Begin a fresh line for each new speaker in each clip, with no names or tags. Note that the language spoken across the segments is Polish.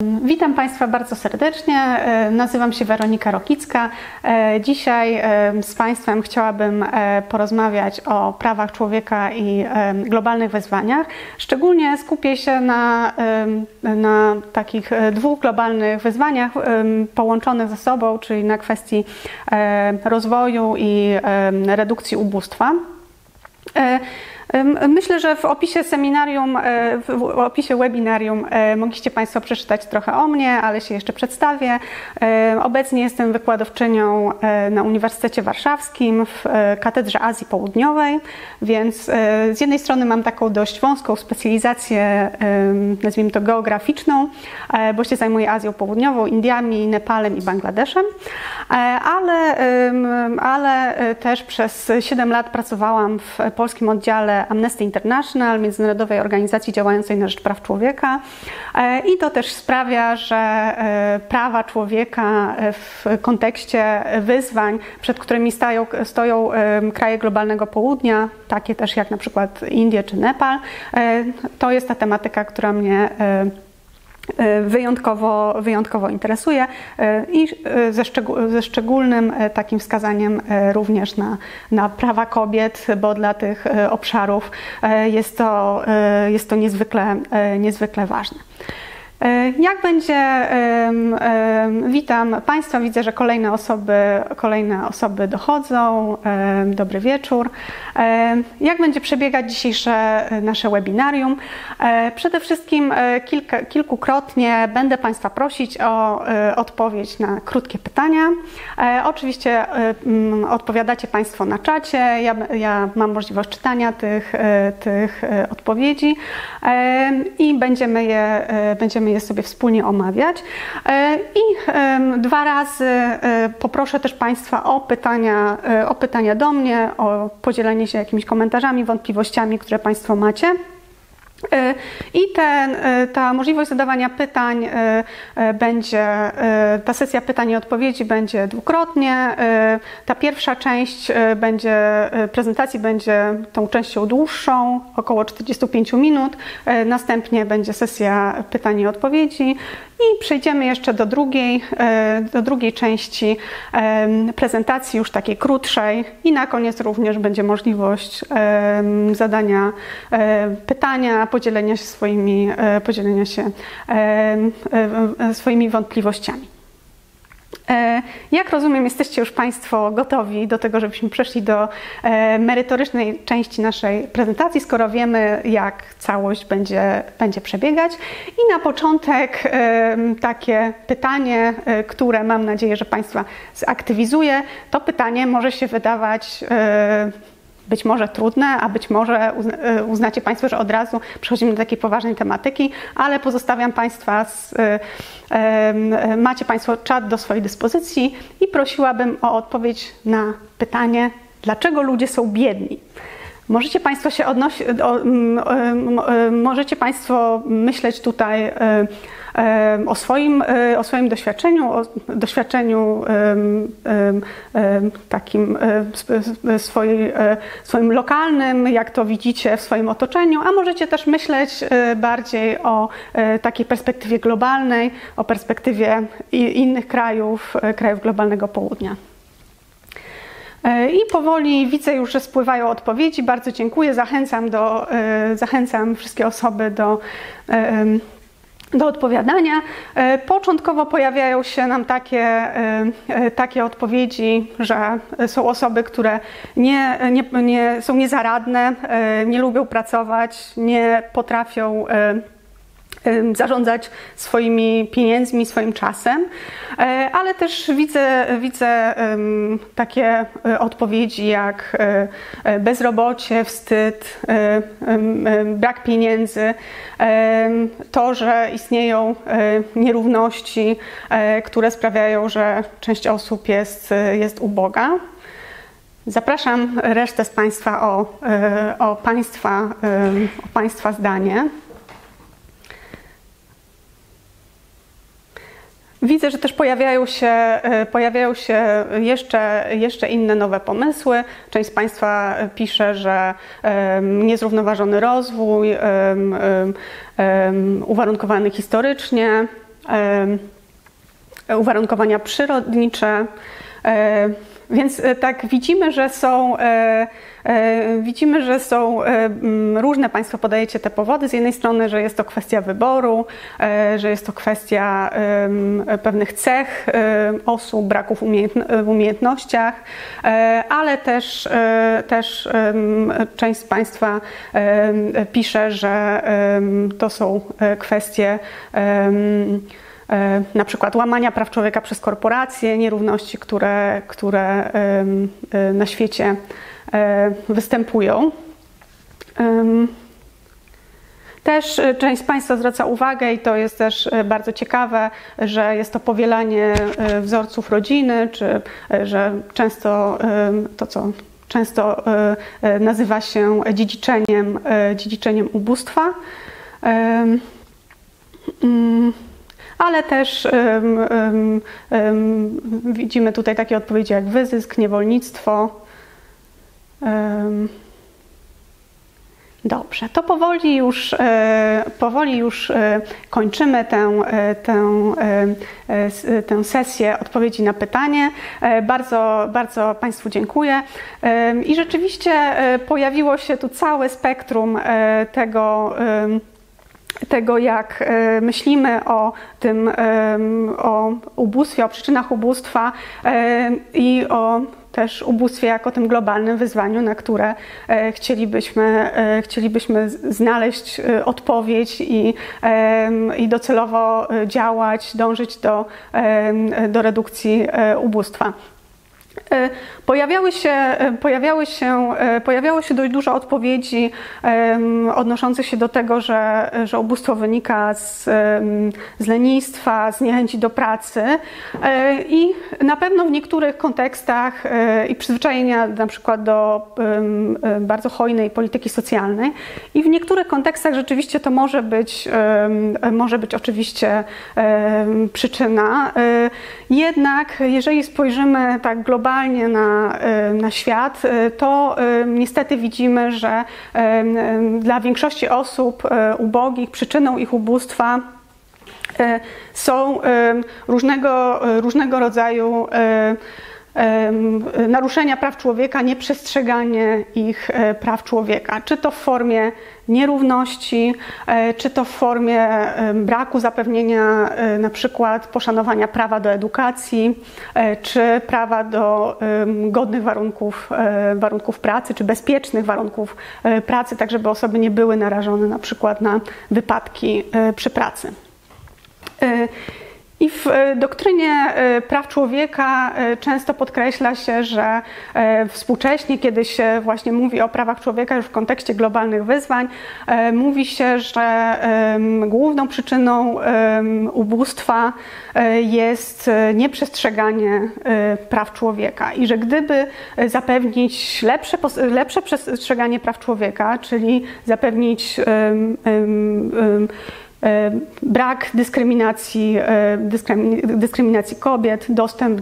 Witam Państwa bardzo serdecznie. Nazywam się Weronika Rokicka. Dzisiaj z Państwem chciałabym porozmawiać o prawach człowieka i globalnych wyzwaniach. Szczególnie skupię się na takich dwóch globalnych wyzwaniach połączonych ze sobą, czyli na kwestii rozwoju i redukcji ubóstwa. Myślę, że w opisie seminarium, w opisie webinarium mogliście Państwo przeczytać trochę o mnie, ale się jeszcze przedstawię. Obecnie jestem wykładowczynią na Uniwersytecie Warszawskim w Katedrze Azji Południowej, więc z jednej strony mam taką dość wąską specjalizację, nazwijmy to geograficzną, bo się zajmuję Azją Południową, Indiami, Nepalem i Bangladeszem, ale też przez 7 lat pracowałam w polskim oddziale Amnesty International, międzynarodowej organizacji działającej na rzecz praw człowieka, i to też sprawia, że prawa człowieka w kontekście wyzwań, przed którymi stoją kraje globalnego południa, takie też jak na przykład Indie czy Nepal, to jest ta tematyka, która mnie wyjątkowo interesuje i ze szczególnym takim wskazaniem również na prawa kobiet, bo dla tych obszarów jest to niezwykle ważne. Jak będzie, witam Państwa, widzę, że kolejne osoby dochodzą. Dobry wieczór. Jak będzie przebiegać dzisiejsze nasze webinarium? Przede wszystkim kilkukrotnie będę Państwa prosić o odpowiedź na krótkie pytania. Oczywiście odpowiadacie Państwo na czacie, ja mam możliwość czytania tych odpowiedzi i będziemy je sobie wspólnie omawiać. I 2 razy poproszę też Państwa o pytania do mnie, o podzielenie się jakimiś komentarzami, wątpliwościami, które Państwo macie. I ta możliwość zadawania pytań ta sesja pytań i odpowiedzi będzie dwukrotnie. Ta pierwsza część prezentacji będzie tą częścią dłuższą, około 45 minut. Następnie będzie sesja pytań i odpowiedzi i przejdziemy jeszcze do drugiej części prezentacji, już takiej krótszej, i na koniec również będzie możliwość zadania pytania, podzielenia się swoimi wątpliwościami. Jak rozumiem, jesteście już Państwo gotowi do tego, żebyśmy przeszli do merytorycznej części naszej prezentacji, skoro wiemy, jak całość będzie przebiegać. I na początek takie pytanie, które mam nadzieję, że Państwa zaktywizuje. To pytanie może się wydawać być może trudne, a być może uznacie Państwo, że od razu przechodzimy do takiej poważnej tematyki, ale pozostawiam Państwa, macie Państwo czat do swojej dyspozycji i prosiłabym o odpowiedź na pytanie, dlaczego ludzie są biedni. Możecie Państwo możecie Państwo myśleć tutaj o swoim doświadczeniu takim swoim lokalnym, jak to widzicie w swoim otoczeniu, a możecie też myśleć bardziej o takiej perspektywie globalnej, o perspektywie innych krajów globalnego południa. I powoli widzę już, że spływają odpowiedzi. Bardzo dziękuję. Zachęcam wszystkie osoby do odpowiadania. Początkowo pojawiają się nam takie odpowiedzi, że są osoby, które są niezaradne, nie lubią pracować, nie potrafią zarządzać swoimi pieniędzmi, swoim czasem, ale też widzę takie odpowiedzi jak bezrobocie, wstyd, brak pieniędzy, to, że istnieją nierówności, które sprawiają, że część osób jest uboga. Zapraszam resztę z Państwa o Państwa zdanie. Widzę, że też pojawiają się jeszcze inne nowe pomysły. Część z Państwa pisze, że niezrównoważony rozwój, uwarunkowany historycznie, uwarunkowania przyrodnicze. Więc tak widzimy, że są różne, Państwo podajecie te powody. Z jednej strony, że jest to kwestia wyboru, że jest to kwestia pewnych cech osób, braków w umiejętnościach, ale też część z Państwa pisze, że to są kwestie na przykład łamania praw człowieka przez korporacje, nierówności, które na świecie występują. Też część z Państwa zwraca uwagę, i to jest też bardzo ciekawe, że jest to powielanie wzorców rodziny, czy że często to, co często nazywa się dziedziczeniem ubóstwa. Ale też widzimy tutaj takie odpowiedzi jak wyzysk, niewolnictwo. Dobrze, to powoli już kończymy tę sesję odpowiedzi na pytanie. Bardzo Państwu dziękuję. I rzeczywiście pojawiło się tu całe spektrum tego, jak myślimy o ubóstwie, o przyczynach ubóstwa i o też ubóstwie jako tym globalnym wyzwaniu, na które chcielibyśmy znaleźć odpowiedź i docelowo działać, dążyć do redukcji ubóstwa. Pojawiało się dość dużo odpowiedzi odnoszących się do tego, że ubóstwo wynika z lenistwa, z niechęci do pracy i na pewno w niektórych kontekstach i przyzwyczajenia na przykład do bardzo hojnej polityki socjalnej i w niektórych kontekstach rzeczywiście to może być oczywiście przyczyna. Jednak jeżeli spojrzymy tak globalnie na świat, to niestety widzimy, że dla większości osób ubogich przyczyną ich ubóststwa są różnego rodzaju naruszenia praw człowieka, nieprzestrzeganie ich praw człowieka, czy to w formie nierówności, czy to w formie braku zapewnienia na przykład poszanowania prawa do edukacji, czy prawa do godnych warunków pracy, czy bezpiecznych warunków pracy, tak żeby osoby nie były narażone na przykład na wypadki przy pracy. I w doktrynie praw człowieka często podkreśla się, że współcześnie, kiedy się właśnie mówi o prawach człowieka już w kontekście globalnych wyzwań, mówi się, że główną przyczyną ubóstwa jest nieprzestrzeganie praw człowieka i że gdyby zapewnić lepsze przestrzeganie praw człowieka, czyli zapewnić brak dyskryminacji kobiet, dostęp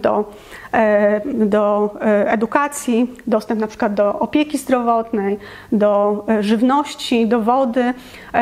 do edukacji, dostęp na przykład do opieki zdrowotnej, do żywności, do wody,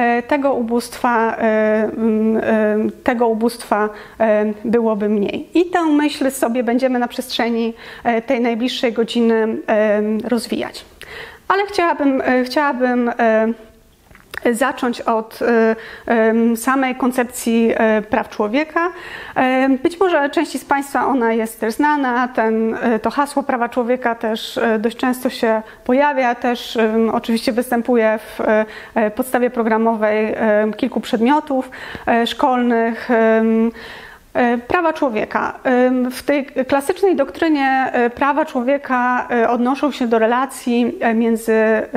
tego ubóstwa byłoby mniej. I tę myśl sobie będziemy na przestrzeni tej najbliższej godziny rozwijać. Ale chciałabym zacząć od samej koncepcji praw człowieka. Być może części z Państwa ona jest też znana, to hasło prawa człowieka też dość często się pojawia, też oczywiście występuje w podstawie programowej kilku przedmiotów szkolnych. Prawa człowieka. W tej klasycznej doktrynie prawa człowieka odnoszą się do relacji między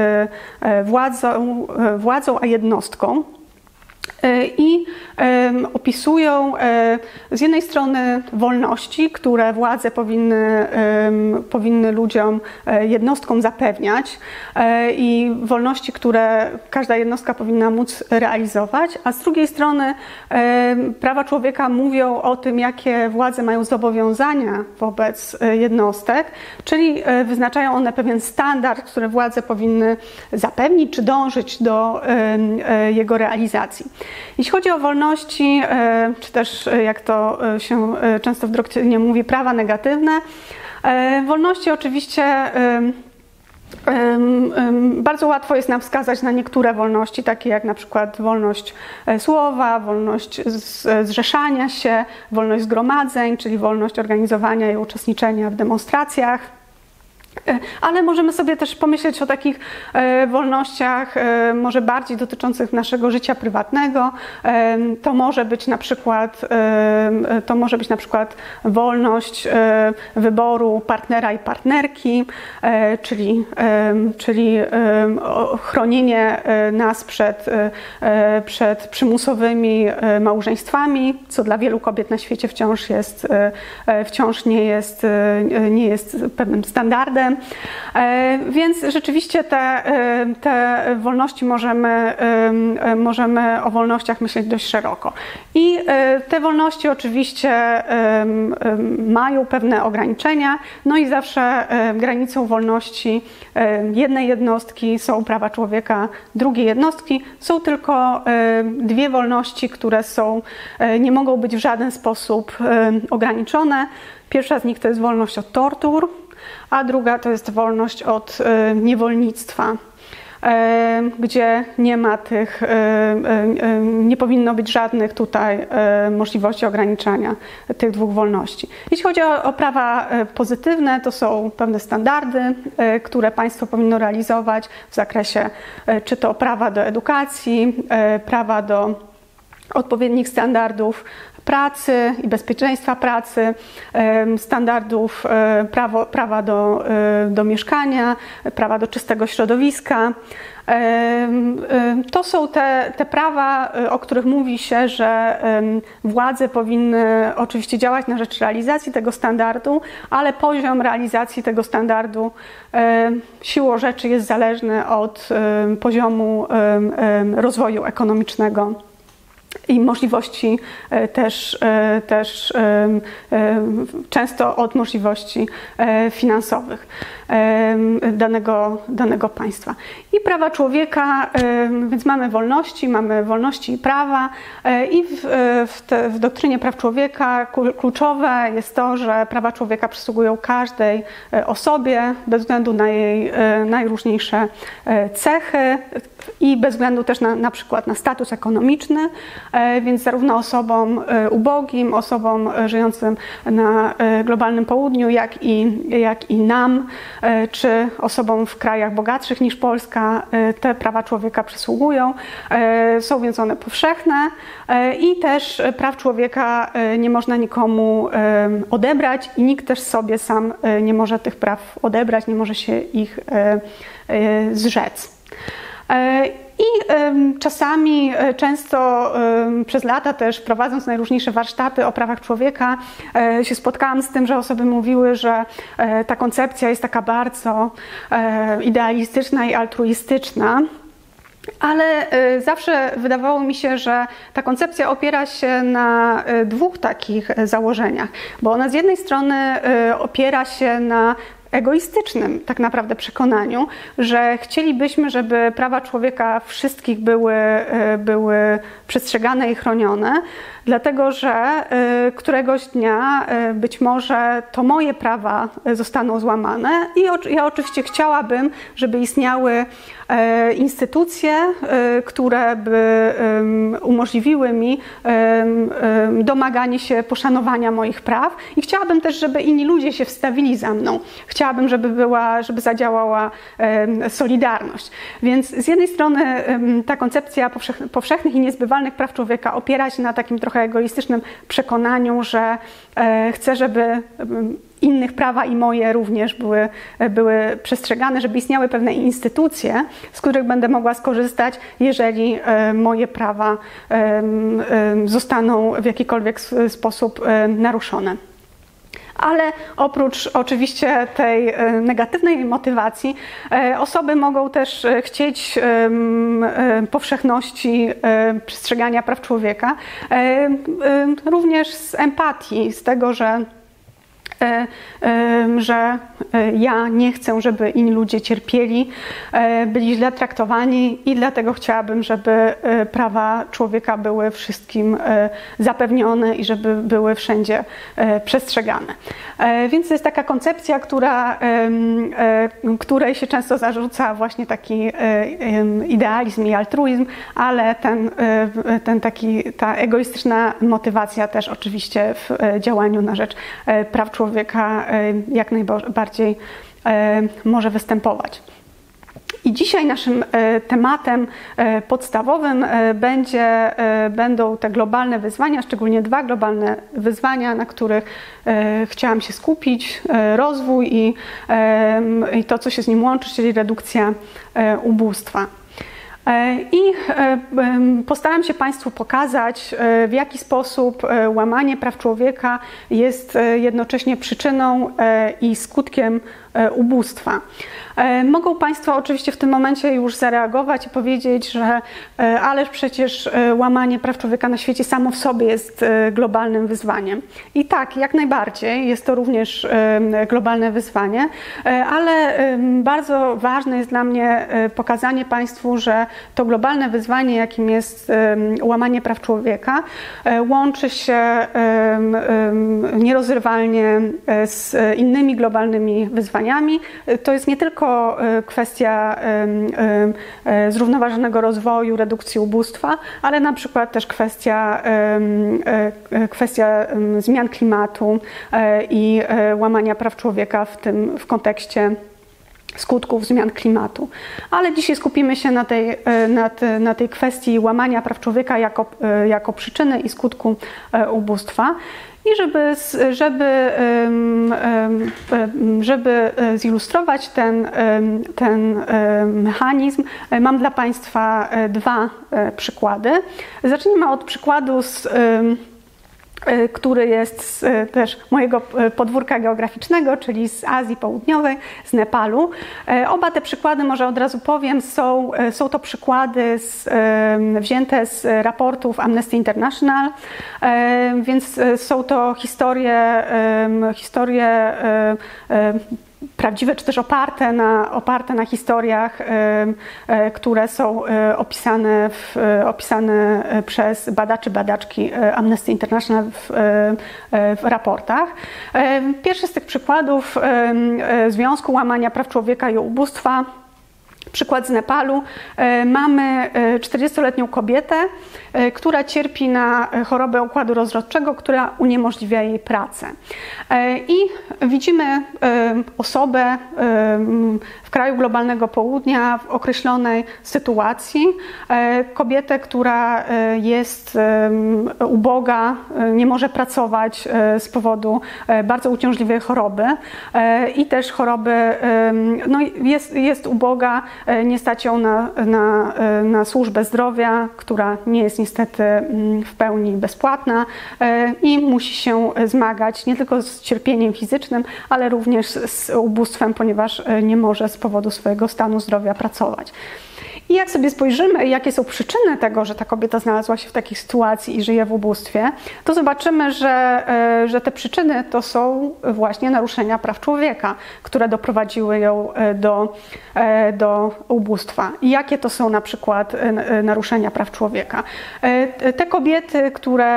władzą a jednostką i opisują z jednej strony wolności, które władze powinny ludziom, jednostkom zapewniać i wolności, które każda jednostka powinna móc realizować, a z drugiej strony prawa człowieka mówią o tym, jakie władze mają zobowiązania wobec jednostek, czyli wyznaczają one pewien standard, który władze powinny zapewnić czy dążyć do jego realizacji. Jeśli chodzi o wolności, czy też jak to się często w doktrynie mówi, prawa negatywne, wolności oczywiście bardzo łatwo jest nam wskazać na niektóre wolności, takie jak na przykład wolność słowa, wolność zrzeszania się, wolność zgromadzeń, czyli wolność organizowania i uczestniczenia w demonstracjach. Ale możemy sobie też pomyśleć o takich wolnościach może bardziej dotyczących naszego życia prywatnego. To może być na przykład wolność wyboru partnera i partnerki, czyli chronienie nas przed przymusowymi małżeństwami, co dla wielu kobiet na świecie wciąż nie jest pewnym standardem. Więc rzeczywiście te wolności możemy o wolnościach myśleć dość szeroko. I te wolności oczywiście mają pewne ograniczenia, no i zawsze granicą wolności jednej jednostki są prawa człowieka, drugiej jednostki są tylko dwie wolności, które nie mogą być w żaden sposób ograniczone. Pierwsza z nich to jest wolność od tortur, a druga to jest wolność od niewolnictwa, gdzie nie powinno być żadnych tutaj możliwości ograniczania tych dwóch wolności. Jeśli chodzi o prawa pozytywne, to są pewne standardy, które państwo powinno realizować w zakresie czy to prawa do edukacji, prawa do odpowiednich standardów pracy i bezpieczeństwa pracy, standardów prawa do mieszkania, prawa do czystego środowiska. To są te prawa, o których mówi się, że władze powinny oczywiście działać na rzecz realizacji tego standardu, ale poziom realizacji tego standardu siłą rzeczy jest zależny od poziomu rozwoju ekonomicznego i możliwości też często od możliwości finansowych danego państwa. I prawa człowieka, więc mamy wolności i prawa i w doktrynie praw człowieka kluczowe jest to, że prawa człowieka przysługują każdej osobie bez względu na jej najróżniejsze cechy i bez względu też na przykład na status ekonomiczny, więc zarówno osobom ubogim, osobom żyjącym na globalnym południu, jak i nam, czy osobom w krajach bogatszych niż Polska, te prawa człowieka przysługują. Są więc one powszechne i też praw człowieka nie można nikomu odebrać i nikt też sobie sam nie może tych praw odebrać, nie może się ich zrzec. I czasami, często przez lata też prowadząc najróżniejsze warsztaty o prawach człowieka się spotkałam z tym, że osoby mówiły, że ta koncepcja jest taka bardzo idealistyczna i altruistyczna. Ale zawsze wydawało mi się, że ta koncepcja opiera się na dwóch takich założeniach, bo ona z jednej strony opiera się na egoistycznym tak naprawdę przekonaniu, że chcielibyśmy, żeby prawa człowieka wszystkich były przestrzegane i chronione, dlatego że któregoś dnia być może to moje prawa zostaną złamane i ja oczywiście chciałabym, żeby istniały instytucje, które by umożliwiły mi domaganie się poszanowania moich praw i chciałabym też, żeby inni ludzie się wstawili za mną. Chciałabym, żeby zadziałała solidarność. Więc z jednej strony ta koncepcja powszechnych i niezbywalnych praw człowieka opiera się na takim trochę egoistycznym przekonaniu, że chcę, żeby innych prawa i moje również były przestrzegane, żeby istniały pewne instytucje, z których będę mogła skorzystać, jeżeli moje prawa zostaną w jakikolwiek sposób naruszone. Ale oprócz oczywiście tej negatywnej motywacji osoby mogą też chcieć powszechności przestrzegania praw człowieka również z empatii, z tego, że że ja nie chcę, żeby inni ludzie cierpieli, byli źle traktowani i dlatego chciałabym, żeby prawa człowieka były wszystkim zapewnione i żeby były wszędzie przestrzegane. Więc to jest taka koncepcja, której się często zarzuca właśnie taki idealizm i altruizm, ale ta egoistyczna motywacja też oczywiście w działaniu na rzecz praw człowieka jak najbardziej może występować. I dzisiaj naszym tematem podstawowym będą te globalne wyzwania, szczególnie 2 globalne wyzwania, na których chciałam się skupić: rozwój i to, co się z nim łączy, czyli redukcja ubóstwa. I postaram się Państwu pokazać, w jaki sposób łamanie praw człowieka jest jednocześnie przyczyną i skutkiem ubóstwa. Mogą Państwo oczywiście w tym momencie już zareagować i powiedzieć, że ależ przecież łamanie praw człowieka na świecie samo w sobie jest globalnym wyzwaniem. I tak, jak najbardziej jest to również globalne wyzwanie, ale bardzo ważne jest dla mnie pokazanie Państwu, że to globalne wyzwanie, jakim jest łamanie praw człowieka, łączy się nierozerwalnie z innymi globalnymi wyzwaniami. To jest nie tylko kwestia zrównoważonego rozwoju, redukcji ubóstwa, ale na przykład też kwestia zmian klimatu i łamania praw człowieka w kontekście skutków zmian klimatu. Ale dzisiaj skupimy się na tej kwestii łamania praw człowieka jako przyczyny i skutku ubóstwa. I żeby zilustrować ten mechanizm, mam dla Państwa 2 przykłady. Zacznijmy od przykładu, który jest też mojego podwórka geograficznego, czyli z Azji Południowej, z Nepalu. Oba te przykłady, może od razu powiem, są to przykłady wzięte z raportów Amnesty International, więc są to historie prawdziwe, czy też oparte na historiach, które są opisane przez badaczki Amnesty International w raportach. Pierwszy z tych przykładów związku łamania praw człowieka i ubóstwa. Przykład z Nepalu. Mamy 40-letnią kobietę, która cierpi na chorobę układu rozrodczego, która uniemożliwia jej pracę. I widzimy osobę w kraju globalnego południa w określonej sytuacji. Kobietę, która jest uboga, nie może pracować z powodu bardzo uciążliwej choroby i też choroby, no jest uboga, nie stać ją na służbę zdrowia, która nie jest niestety w pełni bezpłatna i musi się zmagać nie tylko z cierpieniem fizycznym, ale również z ubóstwem, ponieważ nie może z powodu swojego stanu zdrowia pracować. I jak sobie spojrzymy, jakie są przyczyny tego, że ta kobieta znalazła się w takiej sytuacji i żyje w ubóstwie, to zobaczymy, że te przyczyny to są właśnie naruszenia praw człowieka, które doprowadziły ją do ubóstwa. I jakie to są na przykład naruszenia praw człowieka? Te kobiety,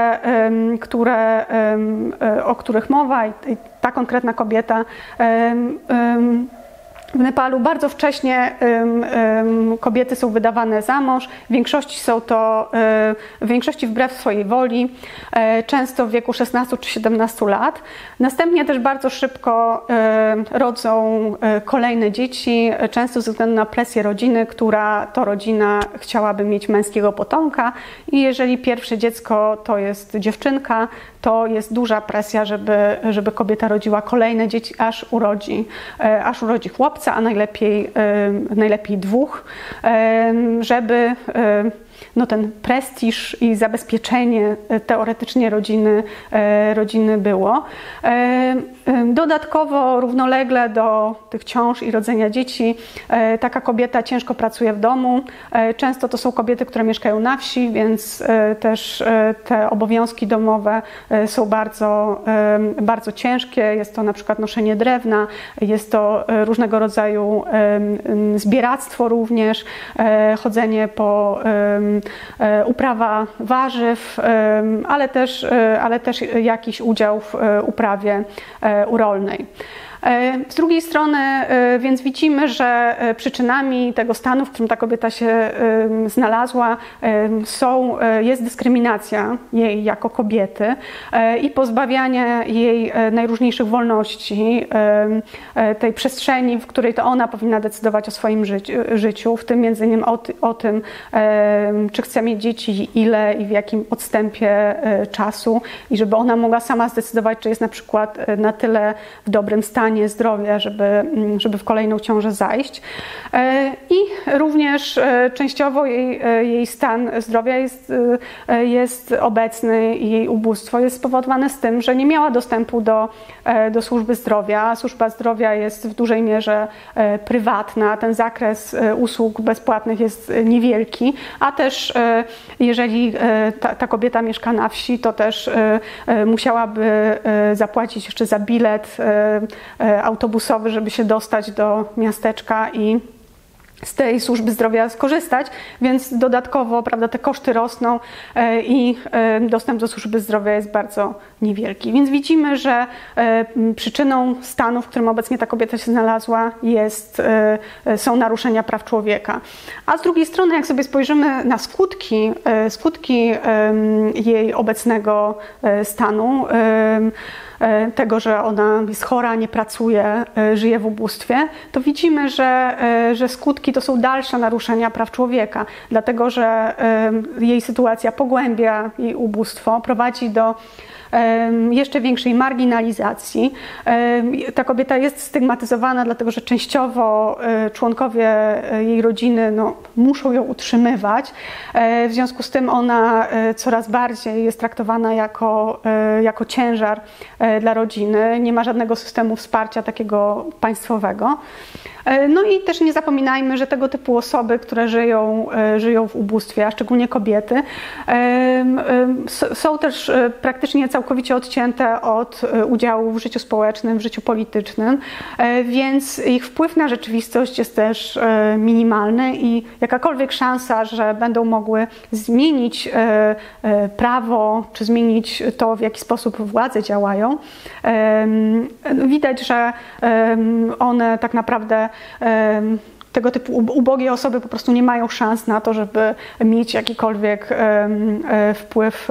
o których mowa, i ta konkretna kobieta w Nepalu, bardzo wcześnie kobiety są wydawane za mąż. W większości wbrew swojej woli, często w wieku 16 czy 17 lat. Następnie też bardzo szybko rodzą kolejne dzieci, często ze względu na presję rodziny, która to rodzina chciałaby mieć męskiego potomka. I jeżeli pierwsze dziecko to jest dziewczynka, to jest duża presja, żeby kobieta rodziła kolejne dzieci, aż urodzi chłopca, a najlepiej 2, żeby ten prestiż i zabezpieczenie teoretycznie rodziny było. Dodatkowo równolegle do tych ciąż i rodzenia dzieci taka kobieta ciężko pracuje w domu. Często to są kobiety, które mieszkają na wsi, więc też te obowiązki domowe są bardzo ciężkie. Jest to na przykład noszenie drewna, jest to różnego rodzaju zbieractwo również, chodzenie po uprawa warzyw, ale też jakiś udział w uprawie rolnej. Z drugiej strony więc widzimy, że przyczynami tego stanu, w którym ta kobieta się znalazła, jest dyskryminacja jej jako kobiety i pozbawianie jej najróżniejszych wolności, tej przestrzeni, w której to ona powinna decydować o swoim życiu, w tym między innymi o tym, czy chce mieć dzieci, ile i w jakim odstępie czasu i żeby ona mogła sama zdecydować, czy jest na przykład na tyle w dobrym stanie zdrowia, żeby w kolejną ciążę zajść. I również częściowo jej stan zdrowia jest obecny i jej ubóstwo jest spowodowane z tym, że nie miała dostępu do służby zdrowia. Służba zdrowia jest w dużej mierze prywatna, ten zakres usług bezpłatnych jest niewielki, a też jeżeli ta kobieta mieszka na wsi, to też musiałaby zapłacić jeszcze za bilet autobusowy, żeby się dostać do miasteczka i z tej służby zdrowia skorzystać, więc dodatkowo, prawda, te koszty rosną i dostęp do służby zdrowia jest bardzo niewielki. Więc widzimy, że przyczyną stanu, w którym obecnie ta kobieta się znalazła, są naruszenia praw człowieka. A z drugiej strony, jak sobie spojrzymy na skutki jej obecnego stanu, tego, że ona jest chora, nie pracuje, żyje w ubóstwie, to widzimy, że skutki to są dalsze naruszenia praw człowieka, dlatego że jej sytuacja pogłębia jej ubóstwo, prowadzi do jeszcze większej marginalizacji. Ta kobieta jest stygmatyzowana, dlatego że częściowo członkowie jej rodziny muszą ją utrzymywać. W związku z tym ona coraz bardziej jest traktowana jako ciężar dla rodziny. Nie ma żadnego systemu wsparcia takiego państwowego. No i też nie zapominajmy, że tego typu osoby, które żyją w ubóstwie, a szczególnie kobiety, są też praktycznie całkowicie odcięte od udziału w życiu społecznym, w życiu politycznym, więc ich wpływ na rzeczywistość jest też minimalny i jakakolwiek szansa, że będą mogły zmienić prawo, czy zmienić to, w jaki sposób władze działają, widać, że one tak naprawdę tego typu ubogie osoby po prostu nie mają szans na to, żeby mieć jakikolwiek wpływ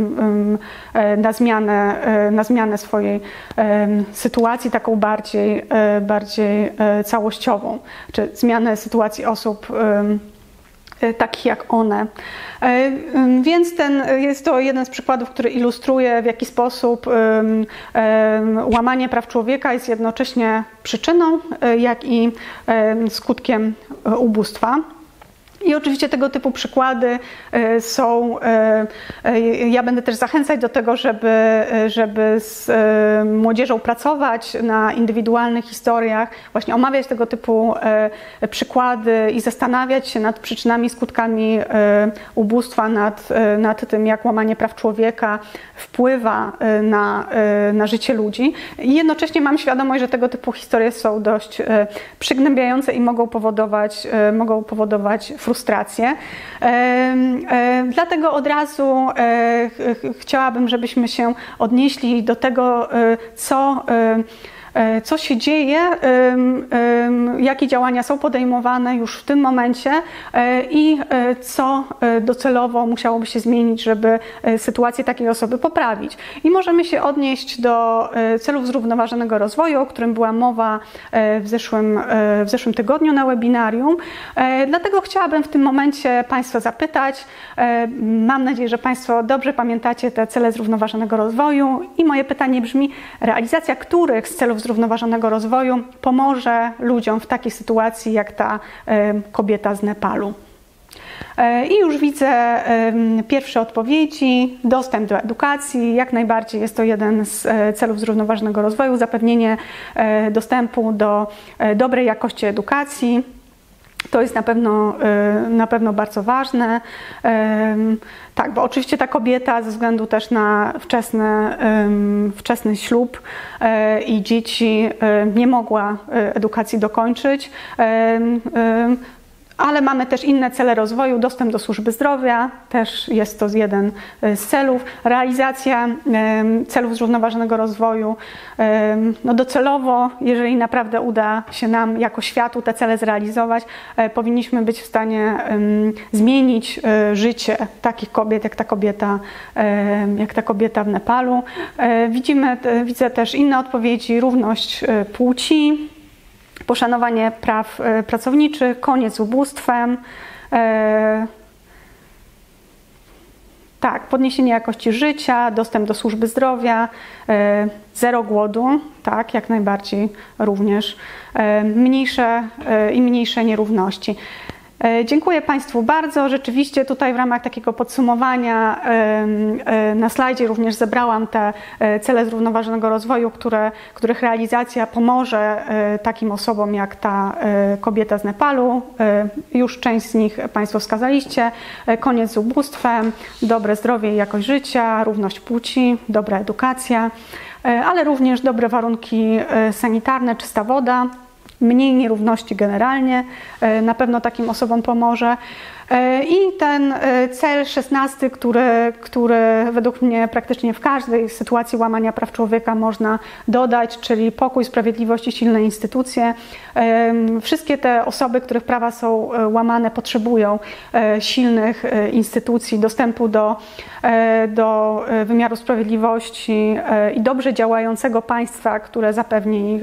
na zmianę swojej sytuacji, taką bardziej całościową, czy zmianę sytuacji osób takich jak one. Więc jest to jeden z przykładów, który ilustruje, w jaki sposób łamanie praw człowieka jest jednocześnie przyczyną, jak i skutkiem ubóstwa. I oczywiście tego typu przykłady są, ja będę też zachęcać do tego, żeby z młodzieżą pracować na indywidualnych historiach, właśnie omawiać tego typu przykłady i zastanawiać się nad przyczynami, skutkami ubóstwa, nad tym, jak łamanie praw człowieka wpływa na życie ludzi. I jednocześnie mam świadomość, że tego typu historie są dość przygnębiające i mogą powodować frustrację. Dlatego od razu chciałabym, żebyśmy się odnieśli do tego, co się dzieje, jakie działania są podejmowane już w tym momencie i co docelowo musiałoby się zmienić, żeby sytuację takiej osoby poprawić. I możemy się odnieść do celów zrównoważonego rozwoju, o którym była mowa w zeszłym tygodniu na webinarium. Dlatego chciałabym w tym momencie Państwa zapytać, mam nadzieję, że Państwo dobrze pamiętacie te cele zrównoważonego rozwoju i moje pytanie brzmi, realizacja których z celów zrównoważonego rozwoju pomoże ludziom w takiej sytuacji jak ta kobieta z Nepalu. I już widzę pierwsze odpowiedzi. Dostęp do edukacji, jak najbardziej jest to jeden z celów zrównoważonego rozwoju, zapewnienie dostępu do dobrej jakości edukacji. To jest na pewno bardzo ważne. Tak, bo oczywiście ta kobieta ze względu też na wczesny ślub i dzieci nie mogła edukacji dokończyć. Ale mamy też inne cele rozwoju, dostęp do służby zdrowia, też jest to jeden z celów, realizacja celów zrównoważonego rozwoju. No docelowo, jeżeli naprawdę uda się nam jako światu te cele zrealizować, powinniśmy być w stanie zmienić życie takich kobiet, jak ta kobieta w Nepalu. Widzę też inne odpowiedzi, równość płci, poszanowanie praw pracowniczych, koniec z ubóstwem, tak, podniesienie jakości życia, dostęp do służby zdrowia, zero głodu, tak, jak najbardziej również, mniejsze nierówności. Dziękuję Państwu bardzo. Rzeczywiście tutaj w ramach takiego podsumowania na slajdzie również zebrałam te cele zrównoważonego rozwoju, których realizacja pomoże takim osobom jak ta kobieta z Nepalu. Już część z nich Państwo wskazaliście. Koniec z ubóstwem, dobre zdrowie i jakość życia, równość płci, dobra edukacja, ale również dobre warunki sanitarne, czysta woda. Mniej nierówności generalnie, na pewno takim osobom pomoże. I ten cel 16, który według mnie praktycznie w każdej sytuacji łamania praw człowieka można dodać, czyli pokój, sprawiedliwość i silne instytucje. Wszystkie te osoby, których prawa są łamane, potrzebują silnych instytucji, dostępu do wymiaru sprawiedliwości i dobrze działającego państwa, które zapewni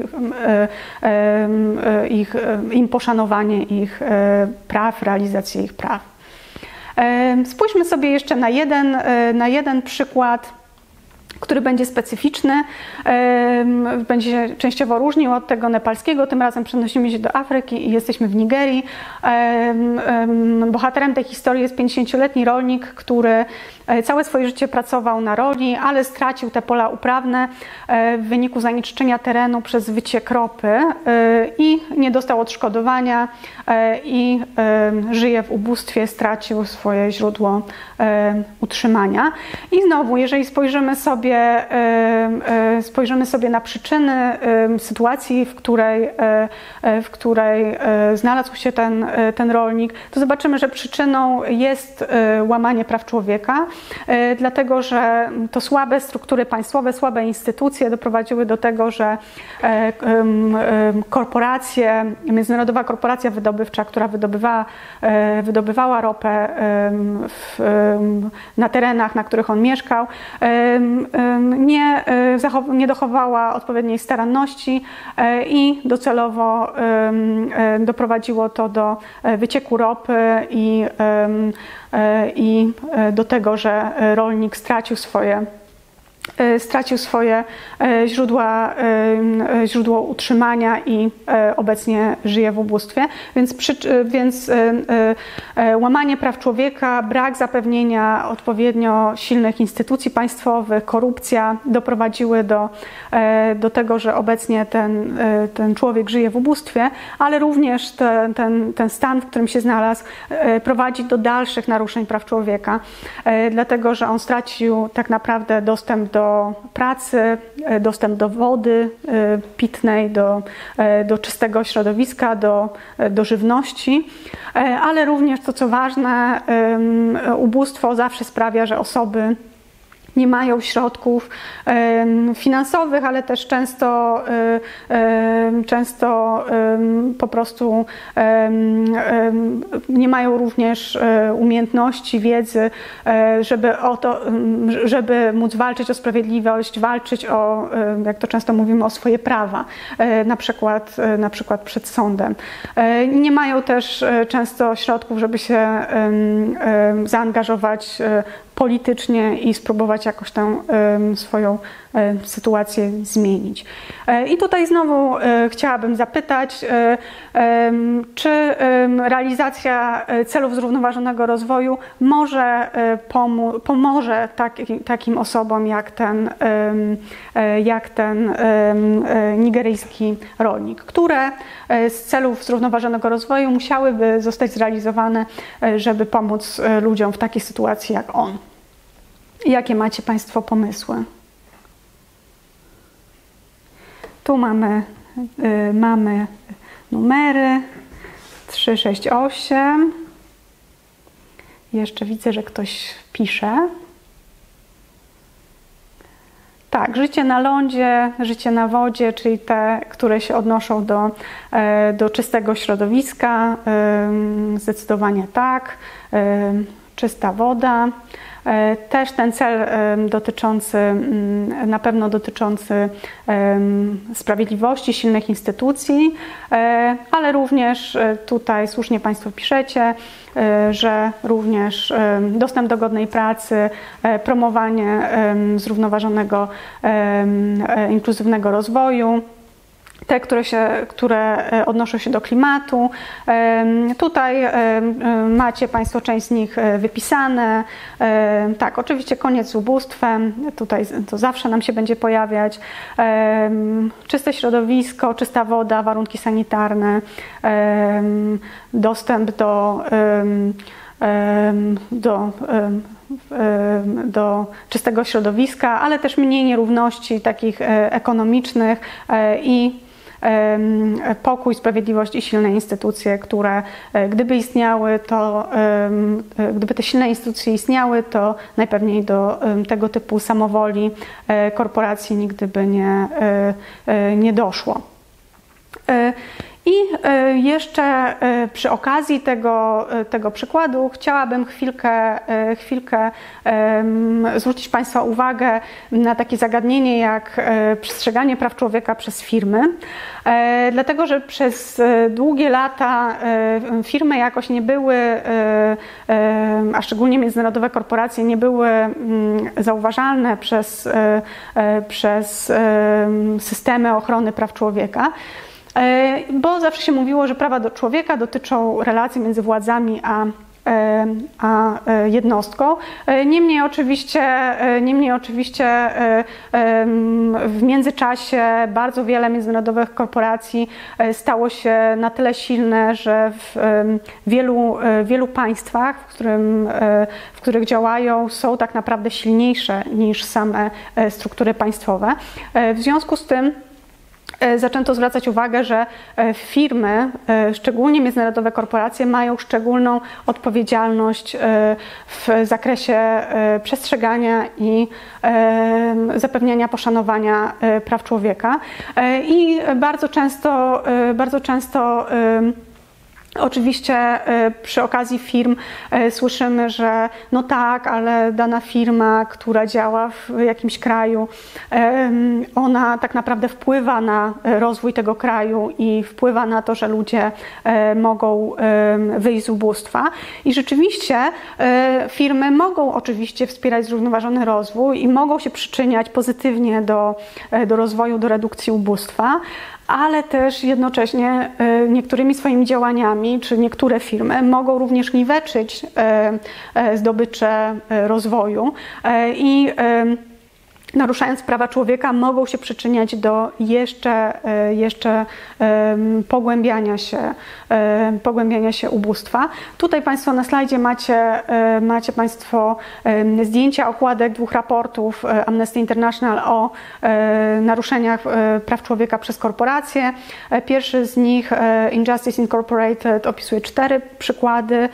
im poszanowanie ich praw, realizację ich praw. Spójrzmy sobie jeszcze na jeden przykład, który będzie specyficzny, będzie się częściowo różnił od tego nepalskiego. Tym razem przenosimy się do Afryki i jesteśmy w Nigerii. Bohaterem tej historii jest 50-letni rolnik, który całe swoje życie pracował na roli, ale stracił te pola uprawne w wyniku zanieczyszczenia terenu przez wyciek ropy i nie dostał odszkodowania i żyje w ubóstwie, stracił swoje źródło utrzymania. I znowu, jeżeli spojrzymy sobie na przyczyny sytuacji, w której znalazł się ten rolnik, to zobaczymy, że przyczyną jest łamanie praw człowieka, dlatego że to słabe struktury państwowe, słabe instytucje doprowadziły do tego, że międzynarodowa korporacja wydobywcza, która wydobywała ropę na terenach, na których on mieszkał, nie dochowała odpowiedniej staranności i docelowo doprowadziło to do wycieku ropy i do tego, że rolnik stracił swoje źródło utrzymania i obecnie żyje w ubóstwie. Więc łamanie praw człowieka, brak zapewnienia odpowiednio silnych instytucji państwowych, korupcja doprowadziły do tego, że obecnie ten człowiek żyje w ubóstwie, ale również ten stan, w którym się znalazł, prowadzi do dalszych naruszeń praw człowieka, dlatego że on stracił tak naprawdę dostęp do pracy, dostęp do wody pitnej, do czystego środowiska, do żywności, ale również to, co ważne, ubóstwo zawsze sprawia, że osoby nie mają środków finansowych, ale też często po prostu nie mają również umiejętności, wiedzy, żeby móc walczyć o sprawiedliwość, walczyć o, jak to często mówimy, o swoje prawa, na przykład przed sądem. Nie mają też często środków, żeby się zaangażować politycznie i spróbować jakoś tę swoją sytuację zmienić. I tutaj znowu chciałabym zapytać, czy realizacja celów zrównoważonego rozwoju pomoże takim osobom jak ten nigeryjski rolnik, które z celów zrównoważonego rozwoju musiałyby zostać zrealizowane, żeby pomóc ludziom w takiej sytuacji jak on. Jakie macie Państwo pomysły? Tu mamy numery 3, 6, 8. Jeszcze widzę, że ktoś pisze. Tak, życie na lądzie, życie na wodzie, czyli te, które się odnoszą do czystego środowiska. Zdecydowanie tak. Czysta woda. Też ten cel na pewno dotyczący sprawiedliwości, silnych instytucji, ale również tutaj słusznie Państwo piszecie, że również dostęp do godnej pracy, promowanie zrównoważonego, inkluzywnego rozwoju. Te, które odnoszą się do klimatu. Tutaj macie Państwo część z nich wypisane. Tak, oczywiście koniec z ubóstwem. Tutaj to zawsze nam się będzie pojawiać. Czyste środowisko, czysta woda, warunki sanitarne, dostęp do czystego środowiska, ale też mniej nierówności takich ekonomicznych i pokój, sprawiedliwość i silne instytucje, które gdyby istniały, gdyby te silne instytucje istniały, to najpewniej do tego typu samowoli korporacji nigdy by nie doszło. I jeszcze przy okazji tego przykładu chciałabym chwilkę zwrócić Państwa uwagę na takie zagadnienie jak przestrzeganie praw człowieka przez firmy. Dlatego, że przez długie lata firmy jakoś nie były, a szczególnie międzynarodowe korporacje nie były zauważalne przez systemy ochrony praw człowieka. Bo zawsze się mówiło, że prawa do człowieka dotyczą relacji między władzami a jednostką. Niemniej oczywiście w międzyczasie bardzo wiele międzynarodowych korporacji stało się na tyle silne, że w wielu państwach, w których działają, są tak naprawdę silniejsze niż same struktury państwowe. W związku z tym zaczęto zwracać uwagę, że firmy, szczególnie międzynarodowe korporacje, mają szczególną odpowiedzialność w zakresie przestrzegania i zapewniania poszanowania praw człowieka. I bardzo często oczywiście przy okazji firm słyszymy, że no tak, ale dana firma, która działa w jakimś kraju, ona tak naprawdę wpływa na rozwój tego kraju i wpływa na to, że ludzie mogą wyjść z ubóstwa. I rzeczywiście firmy mogą oczywiście wspierać zrównoważony rozwój i mogą się przyczyniać pozytywnie do rozwoju, do redukcji ubóstwa, ale też jednocześnie niektórymi swoimi działaniami, czy niektóre firmy mogą również niweczyć zdobycze rozwoju i naruszając prawa człowieka, mogą się przyczyniać do jeszcze pogłębiania się ubóstwa. Tutaj Państwo na slajdzie macie Państwo zdjęcia okładek dwóch raportów Amnesty International o naruszeniach praw człowieka przez korporacje. Pierwszy z nich, Injustice Incorporated, opisuje 4 przykłady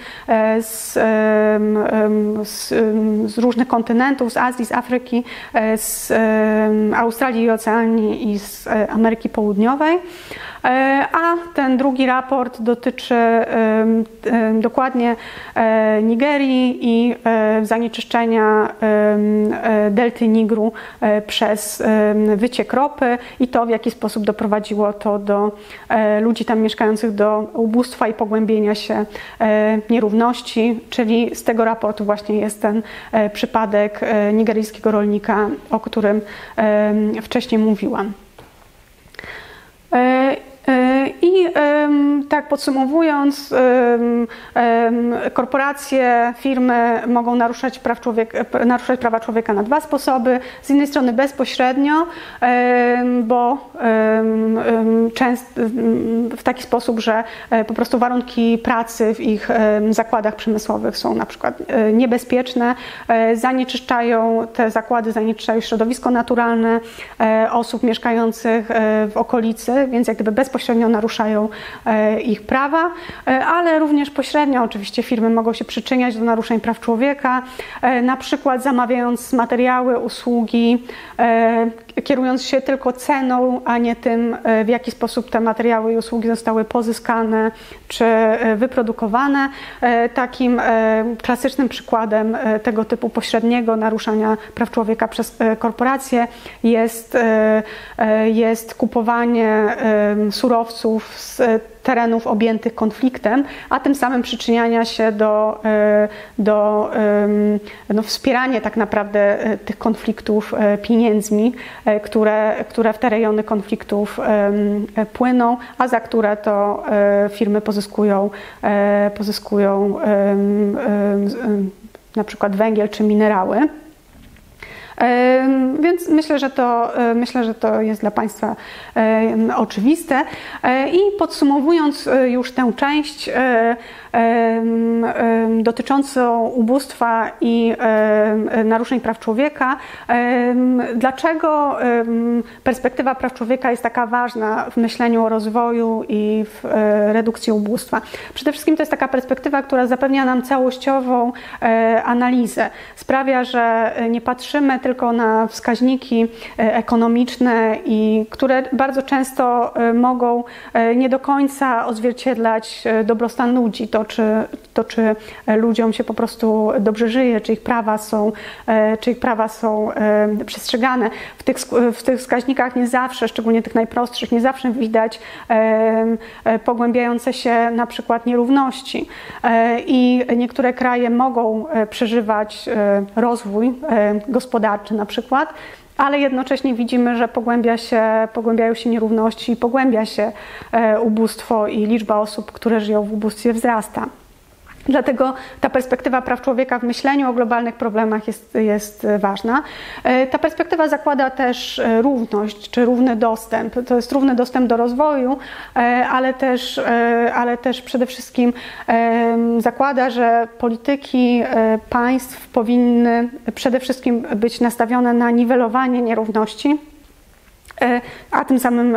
z różnych kontynentów, z Azji, z Afryki, z Australii i Oceanii i z Ameryki Południowej. a ten drugi raport dotyczy dokładnie Nigerii i zanieczyszczenia delty Nigru przez wyciek ropy i to, w jaki sposób doprowadziło to do ludzi tam mieszkających do ubóstwa i pogłębienia się nierówności, czyli z tego raportu właśnie jest ten przypadek nigeryjskiego rolnika, o którym wcześniej mówiłam. I tak podsumowując, korporacje, firmy mogą naruszać prawa człowieka na dwa sposoby. Z jednej strony bezpośrednio, bo często w taki sposób, że po prostu warunki pracy w ich zakładach przemysłowych są na przykład niebezpieczne, zanieczyszczają te zakłady, zanieczyszczają środowisko naturalne osób mieszkających w okolicy, więc jak gdyby bezpośrednio naruszają ich prawa, ale również pośrednio oczywiście firmy mogą się przyczyniać do naruszeń praw człowieka, na przykład zamawiając materiały, usługi, kierując się tylko ceną, a nie tym, w jaki sposób te materiały i usługi zostały pozyskane czy wyprodukowane. Takim klasycznym przykładem tego typu pośredniego naruszania praw człowieka przez korporacje jest kupowanie surowców z terenów objętych konfliktem, a tym samym przyczyniania się do wspierania tak naprawdę tych konfliktów pieniędzmi, które w te rejony konfliktów płyną, a za które to firmy pozyskują na przykład węgiel czy minerały. Więc myślę, że to jest dla Państwa oczywiste. I podsumowując już tę część dotyczącą ubóstwa i naruszeń praw człowieka, dlaczego perspektywa praw człowieka jest taka ważna w myśleniu o rozwoju i w redukcji ubóstwa? Przede wszystkim to jest taka perspektywa, która zapewnia nam całościową analizę. Sprawia, że nie patrzymy tylko na wskaźniki ekonomiczne, i które bardzo często mogą nie do końca odzwierciedlać dobrostan ludzi, to czy ludziom się po prostu dobrze żyje, czy ich prawa są przestrzegane. W tych wskaźnikach nie zawsze, szczególnie tych najprostszych, nie zawsze widać pogłębiające się na przykład nierówności. I niektóre kraje mogą przeżywać rozwój gospodarczy na przykład, ale jednocześnie widzimy, że pogłębiają się nierówności, pogłębia się ubóstwo i liczba osób, które żyją w ubóstwie, wzrasta. Dlatego ta perspektywa praw człowieka w myśleniu o globalnych problemach jest ważna. Ta perspektywa zakłada też równość czy równy dostęp. To jest równy dostęp do rozwoju, ale też przede wszystkim zakłada, że polityki państw powinny przede wszystkim być nastawione na niwelowanie nierówności, a tym samym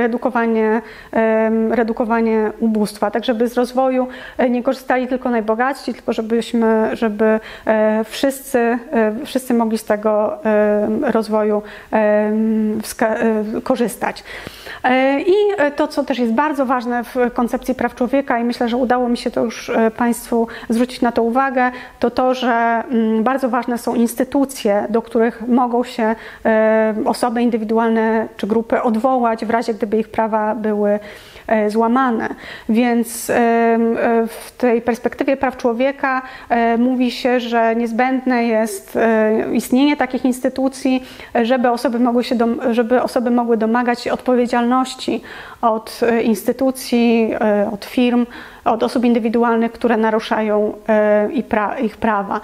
redukowanie ubóstwa, tak żeby z rozwoju nie korzystali tylko najbogatsi, tylko żeby wszyscy mogli z tego rozwoju korzystać. I to, co też jest bardzo ważne w koncepcji praw człowieka, i myślę, że udało mi się to już Państwu zwrócić na to uwagę, to, że bardzo ważne są instytucje, do których mogą się osoby indywidualne czy grupy odwołać w razie, gdyby ich prawa były złamane. Więc w tej perspektywie praw człowieka mówi się, że niezbędne jest istnienie takich instytucji, żeby osoby mogły domagać się odpowiedzialności od instytucji, od firm, od osób indywidualnych, które naruszają ich prawa,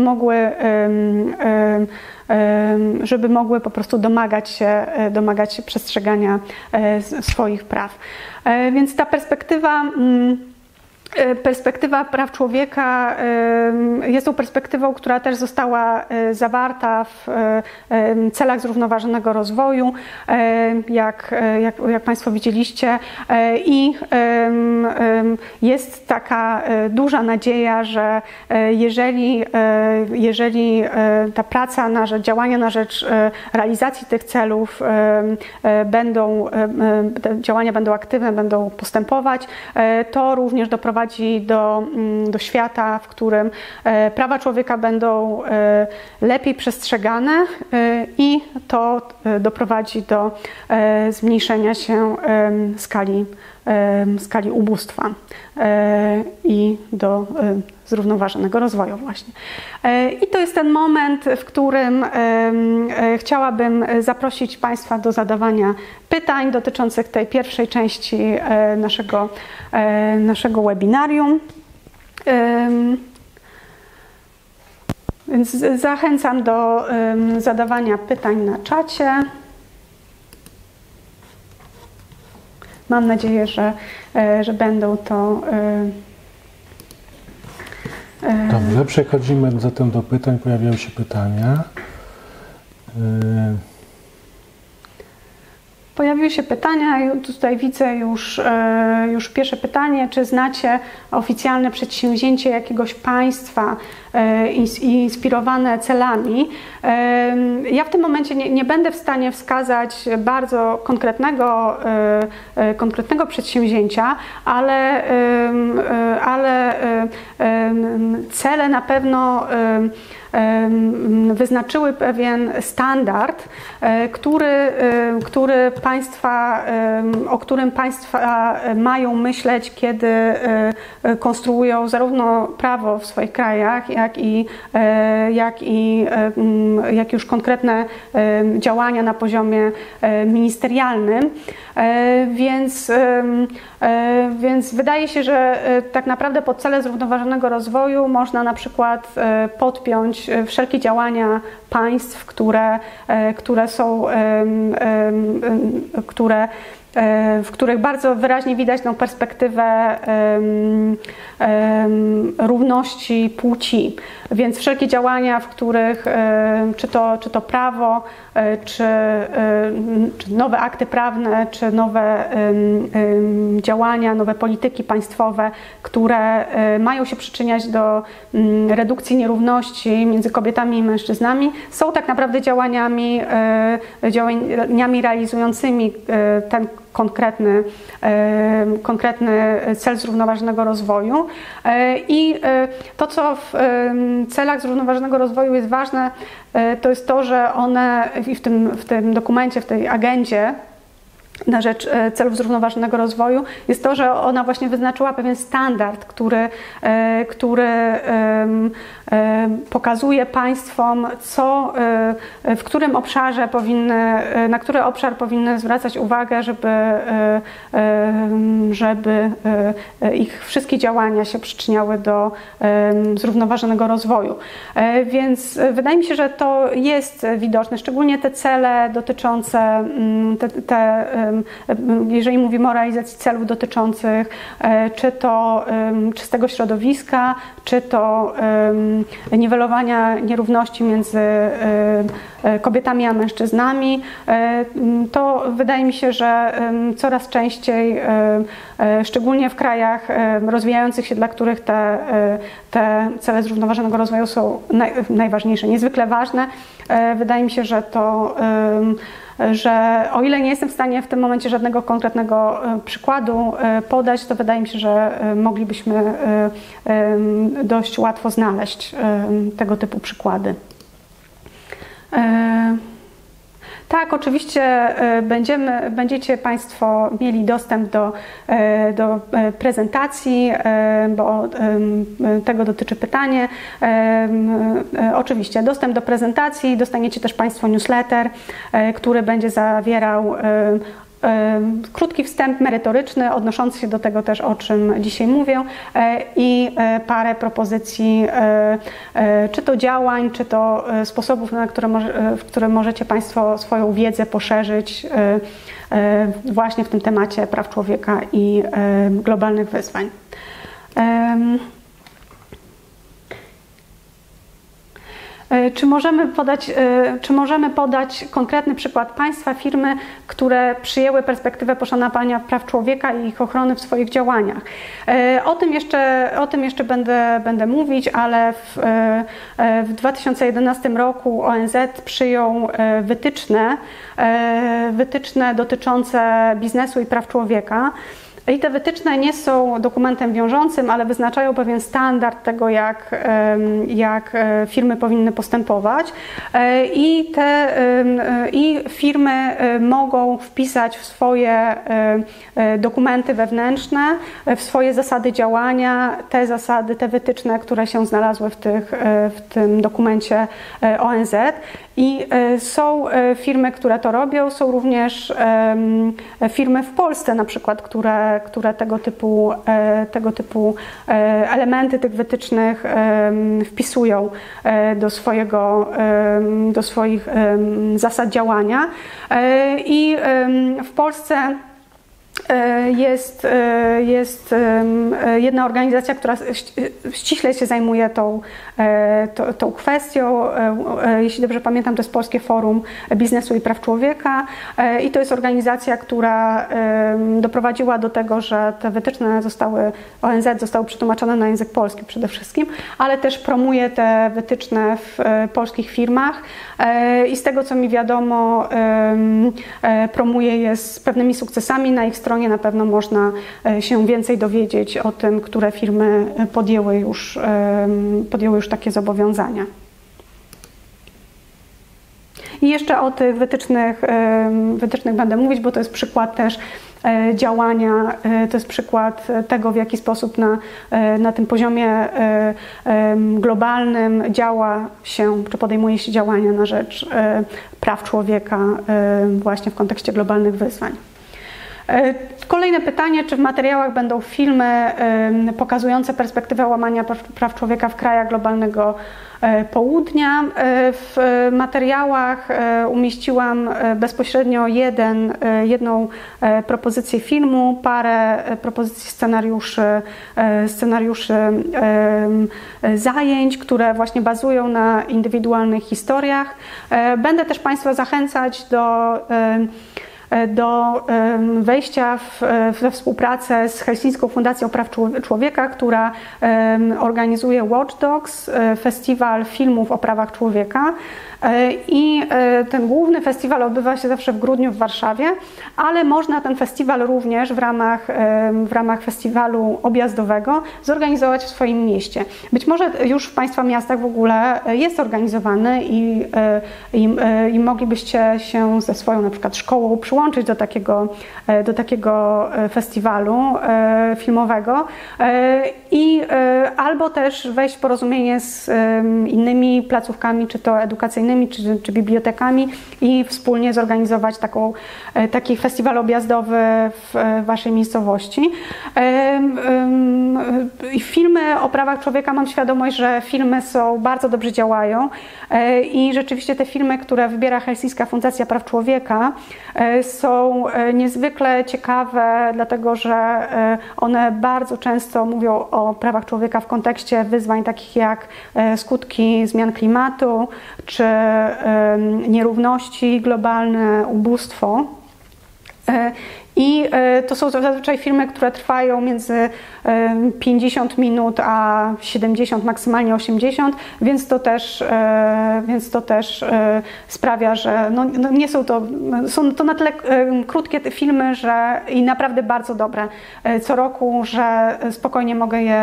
żeby mogły po prostu domagać się przestrzegania swoich praw. Więc ta perspektywa Perspektywa praw człowieka jest tą perspektywą, która też została zawarta w celach zrównoważonego rozwoju, jak Państwo widzieliście, i jest taka duża nadzieja, że jeżeli ta praca na rzecz, działania na rzecz realizacji tych celów te działania będą aktywne, będą postępować, to również doprowadzi do świata, w którym prawa człowieka będą lepiej przestrzegane i to doprowadzi do zmniejszenia się skali ubóstwa i do zrównoważonego rozwoju właśnie. I to jest ten moment, w którym chciałabym zaprosić Państwa do zadawania pytań dotyczących tej pierwszej części naszego webinarium. Więc zachęcam do zadawania pytań na czacie. Mam nadzieję, że będą to...
Dobrze, przechodzimy zatem do pytań. Pojawiają się pytania.
Pojawiły się pytania, tutaj widzę już pierwsze pytanie, czy znacie oficjalne przedsięwzięcie jakiegoś państwa inspirowane celami. Ja w tym momencie nie będę w stanie wskazać bardzo konkretnego przedsięwzięcia, ale cele na pewno wyznaczyły pewien standard, o którym państwa mają myśleć, kiedy konstruują zarówno prawo w swoich krajach, jak już konkretne działania na poziomie ministerialnym. Więc wydaje się, że tak naprawdę pod cele zrównoważonego rozwoju można na przykład podpiąć wszelkie działania państw, w których bardzo wyraźnie widać tą perspektywę równości płci. Więc wszelkie działania, w których czy to prawo, czy nowe akty prawne, czy nowe działania, nowe polityki państwowe, które mają się przyczyniać do redukcji nierówności między kobietami i mężczyznami, są tak naprawdę działaniami realizującymi ten konkretny cel zrównoważonego rozwoju. I to, co w celach zrównoważonego rozwoju jest ważne, to jest to, że one w tym dokumencie, w tej agendzie na rzecz celów zrównoważonego rozwoju jest to, że ona właśnie wyznaczyła pewien standard, który pokazuje państwom, w którym obszarze na który obszar powinny zwracać uwagę, żeby ich wszystkie działania się przyczyniały do zrównoważonego rozwoju. Więc wydaje mi się, że to jest widoczne, szczególnie te cele dotyczące jeżeli mówimy o realizacji celów dotyczących czy to czystego środowiska, czy to niwelowania nierówności między kobietami a mężczyznami, to wydaje mi się, że coraz częściej, szczególnie w krajach rozwijających się, dla których te cele zrównoważonego rozwoju są najważniejsze, niezwykle ważne, wydaje mi się, że o ile nie jestem w stanie w tym momencie żadnego konkretnego przykładu podać, to wydaje mi się, że moglibyśmy dość łatwo znaleźć tego typu przykłady. Tak, oczywiście będziecie Państwo mieli dostęp do prezentacji, bo tego dotyczy pytanie. Oczywiście dostęp do prezentacji, dostaniecie też Państwo newsletter, który będzie zawierał krótki wstęp merytoryczny odnoszący się do tego też, o czym dzisiaj mówię, i parę propozycji, czy to działań, czy to sposobów, w które możecie Państwo swoją wiedzę poszerzyć właśnie w tym temacie praw człowieka i globalnych wyzwań. Czy możemy podać konkretny przykład państwa, firmy, które przyjęły perspektywę poszanowania praw człowieka i ich ochrony w swoich działaniach? O tym jeszcze będę mówić, ale w 2011 roku ONZ przyjął wytyczne dotyczące biznesu i praw człowieka. I te wytyczne nie są dokumentem wiążącym, ale wyznaczają pewien standard tego, jak firmy powinny postępować. I firmy mogą wpisać w swoje dokumenty wewnętrzne, w swoje zasady działania, te wytyczne, które się znalazły w tym dokumencie ONZ. I są firmy, które to robią, są również firmy w Polsce na przykład, które tego typu elementy tych wytycznych wpisują do swoich zasad działania. I w Polsce jest jedna organizacja, która ściśle się zajmuje tą kwestią. Jeśli dobrze pamiętam, to jest Polskie Forum Biznesu i Praw Człowieka i to jest organizacja, która doprowadziła do tego, że te wytyczne ONZ zostały przetłumaczone na język polski przede wszystkim, ale też promuje te wytyczne w polskich firmach i z tego, co mi wiadomo, promuje je z pewnymi sukcesami. Na ich stronie na pewno można się więcej dowiedzieć o tym, które firmy podjęły już takie zobowiązania. I jeszcze o tych wytycznych będę mówić, bo to jest przykład też działania, to jest przykład tego, w jaki sposób na tym poziomie globalnym działa się, czy podejmuje się działania na rzecz praw człowieka właśnie w kontekście globalnych wyzwań. Kolejne pytanie, czy w materiałach będą filmy pokazujące perspektywę łamania praw człowieka w krajach globalnego południa? W materiałach umieściłam bezpośrednio jedną propozycję filmu, parę propozycji scenariuszy zajęć, które właśnie bazują na indywidualnych historiach. Będę też Państwa zachęcać do wejścia we współpracę z Helsińską Fundacją Praw Człowieka, która organizuje Watch Dogs, festiwal filmów o prawach człowieka. I ten główny festiwal odbywa się zawsze w grudniu w Warszawie, ale można ten festiwal również w ramach festiwalu objazdowego zorganizować w swoim mieście. Być może już w Państwa miastach w ogóle jest organizowany i moglibyście się ze swoją na przykład szkołą przyłączyć do takiego festiwalu filmowego i albo też wejść w porozumienie z innymi placówkami, czy to edukacyjnymi, czy bibliotekami i wspólnie zorganizować taki festiwal objazdowy w Waszej miejscowości. Filmy o prawach człowieka, mam świadomość, że filmy bardzo dobrze działają i rzeczywiście te filmy, które wybiera Helsińska Fundacja Praw Człowieka, są niezwykle ciekawe, dlatego że one bardzo często mówią o prawach człowieka w kontekście wyzwań takich jak skutki zmian klimatu, czy nierówności globalne, ubóstwo. I to są zazwyczaj filmy, które trwają między 50 minut a 70, maksymalnie 80, więc to też sprawia, że nie są to na tyle krótkie te filmy, że i naprawdę bardzo dobre co roku, że spokojnie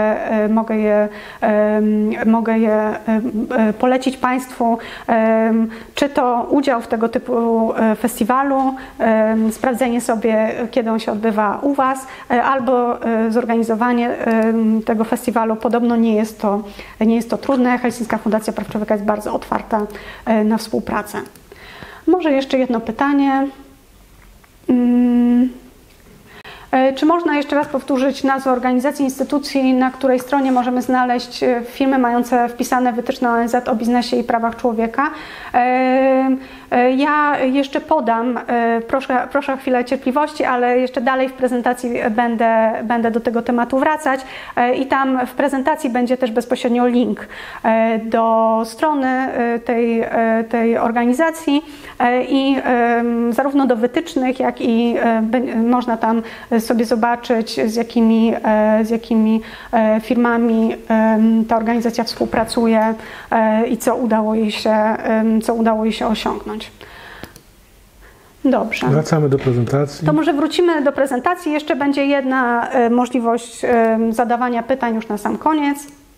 mogę je polecić Państwu, czy to udział w tego typu festiwalu, sprawdzenie sobie, kiedy on się odbywa u Was, albo zorganizowanie tego festiwalu. Podobno nie jest to trudne. Helsińska Fundacja Praw Człowieka jest bardzo otwarta na współpracę. Może jeszcze jedno pytanie. Czy można jeszcze raz powtórzyć nazwę organizacji, instytucji, na której stronie możemy znaleźć filmy mające wpisane wytyczne ONZ o biznesie i prawach człowieka? Ja jeszcze podam, proszę o chwilę cierpliwości, ale jeszcze dalej w prezentacji będę do tego tematu wracać i tam w prezentacji będzie też bezpośrednio link do strony tej organizacji i zarówno do wytycznych, jak i można tam sobie zobaczyć, z jakimi firmami ta organizacja współpracuje i co udało jej się osiągnąć. Dobrze.
Wracamy do prezentacji.
To może wrócimy do prezentacji. Jeszcze będzie jedna możliwość zadawania pytań już na sam koniec.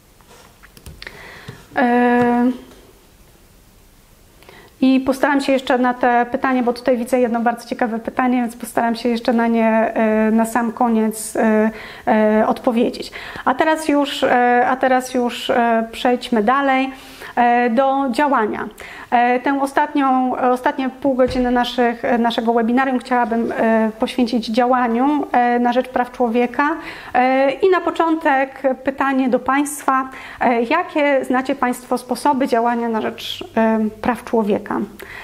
I postaram się jeszcze na te pytania, bo tutaj widzę jedno bardzo ciekawe pytanie, więc postaram się jeszcze na nie na sam koniec odpowiedzieć. A teraz już przejdźmy dalej do działania. Tę ostatnie pół godziny naszego webinarium chciałabym poświęcić działaniu na rzecz praw człowieka. I na początek pytanie do Państwa. Jakie znacie Państwo sposoby działania na rzecz praw człowieka?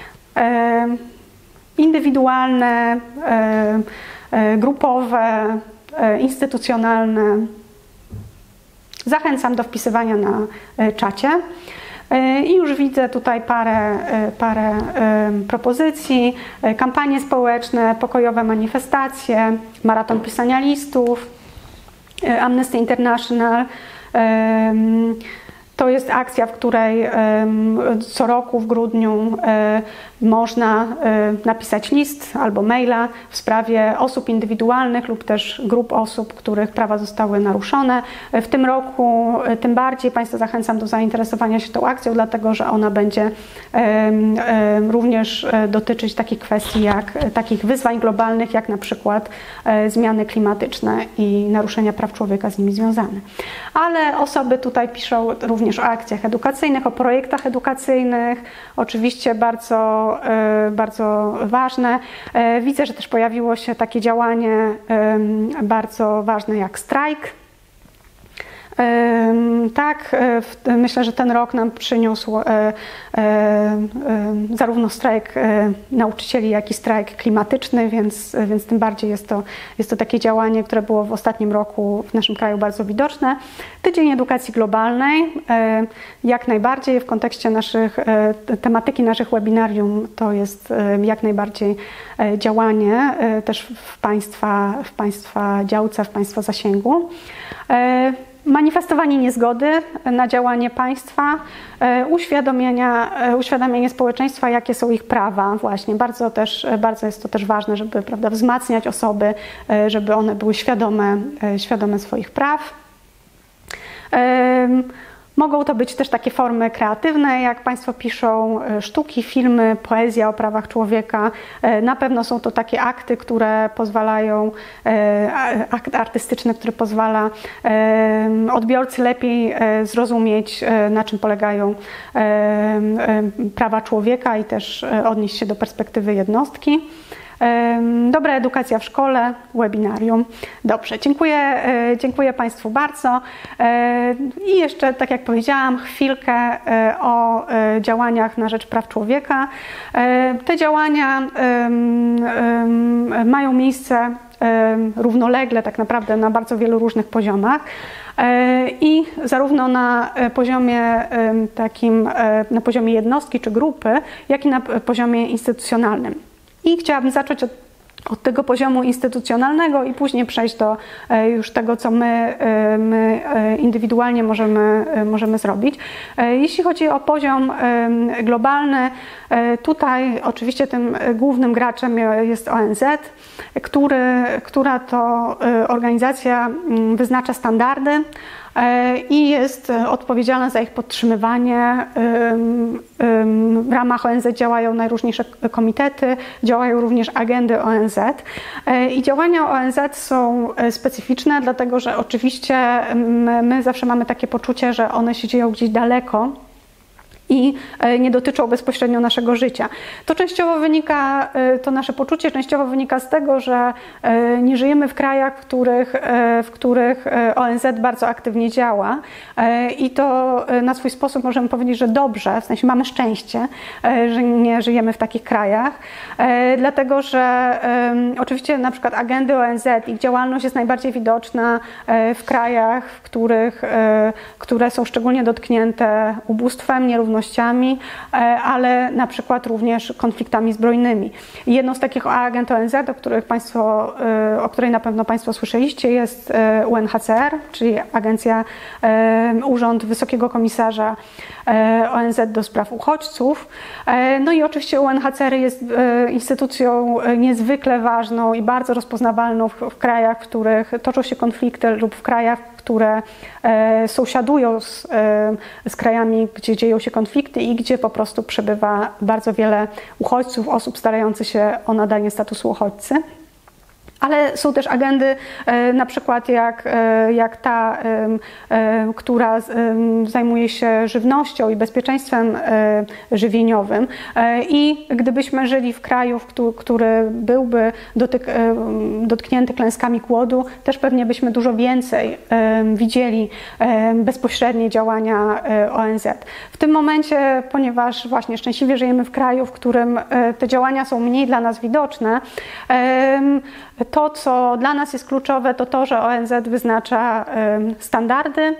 Indywidualne, grupowe, instytucjonalne. Zachęcam do wpisywania na czacie. I już widzę tutaj parę propozycji, kampanie społeczne, pokojowe manifestacje, maraton pisania listów, Amnesty International. To jest akcja, w której co roku w grudniu można napisać list albo maila w sprawie osób indywidualnych lub też grup osób, których prawa zostały naruszone. W tym roku tym bardziej Państwa zachęcam do zainteresowania się tą akcją, dlatego że ona będzie również dotyczyć takich kwestii jak takich wyzwań globalnych, jak na przykład zmiany klimatyczne i naruszenia praw człowieka z nimi związane. Ale osoby tutaj piszą również o akcjach edukacyjnych, o projektach edukacyjnych, oczywiście bardzo ważne. Widzę, że też pojawiło się takie działanie bardzo ważne jak strajk. Tak, myślę, że ten rok nam przyniósł zarówno strajk nauczycieli, jak i strajk klimatyczny, więc tym bardziej jest to takie działanie, które było w ostatnim roku w naszym kraju bardzo widoczne. Tydzień Edukacji Globalnej, jak najbardziej w kontekście tematyki naszych webinarium, to jest jak najbardziej działanie też w Państwa działce, w Państwa zasięgu. Manifestowanie niezgody na działanie państwa, uświadamianie społeczeństwa, jakie są ich prawa właśnie. Bardzo jest to też ważne, żeby, prawda, wzmacniać osoby, żeby one były świadome swoich praw. Mogą to być też takie formy kreatywne, jak Państwo piszą, sztuki, filmy, poezja o prawach człowieka. Na pewno są to takie akty, które pozwalają, akt artystyczny, który pozwala odbiorcy lepiej zrozumieć, na czym polegają prawa człowieka i też odnieść się do perspektywy jednostki. Dobra edukacja w szkole, webinarium. Dobrze, dziękuję Państwu bardzo. I jeszcze, tak jak powiedziałam, chwilkę o działaniach na rzecz praw człowieka. Te działania mają miejsce równolegle tak naprawdę na bardzo wielu różnych poziomach. I zarówno na poziomie jednostki czy grupy, jak i na poziomie instytucjonalnym. I chciałabym zacząć od tego poziomu instytucjonalnego i później przejść do już tego, co my indywidualnie możemy zrobić. Jeśli chodzi o poziom globalny, tutaj oczywiście tym głównym graczem jest ONZ, która to organizacja wyznacza standardy i jest odpowiedzialna za ich podtrzymywanie. W ramach ONZ działają najróżniejsze komitety, działają również agendy ONZ i działania ONZ są specyficzne, dlatego że oczywiście my zawsze mamy takie poczucie, że one się dzieją gdzieś daleko i nie dotyczą bezpośrednio naszego życia. To częściowo wynika, to nasze poczucie częściowo wynika z tego, że nie żyjemy w krajach, w których ONZ bardzo aktywnie działa i to na swój sposób możemy powiedzieć, że dobrze, w sensie mamy szczęście, że nie żyjemy w takich krajach, dlatego że oczywiście na przykład agendy ONZ, ich działalność jest najbardziej widoczna w krajach, które są szczególnie dotknięte ubóstwem, nierównościami, ale na przykład również konfliktami zbrojnymi. I jedną z takich agent ONZ, o której na pewno Państwo słyszeliście, jest UNHCR, czyli Urząd Wysokiego Komisarza ONZ do spraw uchodźców. No i oczywiście UNHCR jest instytucją niezwykle ważną i bardzo rozpoznawalną w krajach, w których toczą się konflikty lub w krajach, które sąsiadują z krajami, gdzie dzieją się konflikty i gdzie po prostu przebywa bardzo wiele uchodźców, osób starających się o nadanie statusu uchodźcy. Ale są też agendy, na przykład jak ta, która zajmuje się żywnością i bezpieczeństwem żywieniowym. I gdybyśmy żyli w kraju, który byłby dotknięty klęskami głodu, też pewnie byśmy dużo więcej widzieli bezpośrednie działania ONZ. W tym momencie, ponieważ właśnie szczęśliwie żyjemy w kraju, w którym te działania są mniej dla nas widoczne, to, co dla nas jest kluczowe, to to, że ONZ wyznacza standardy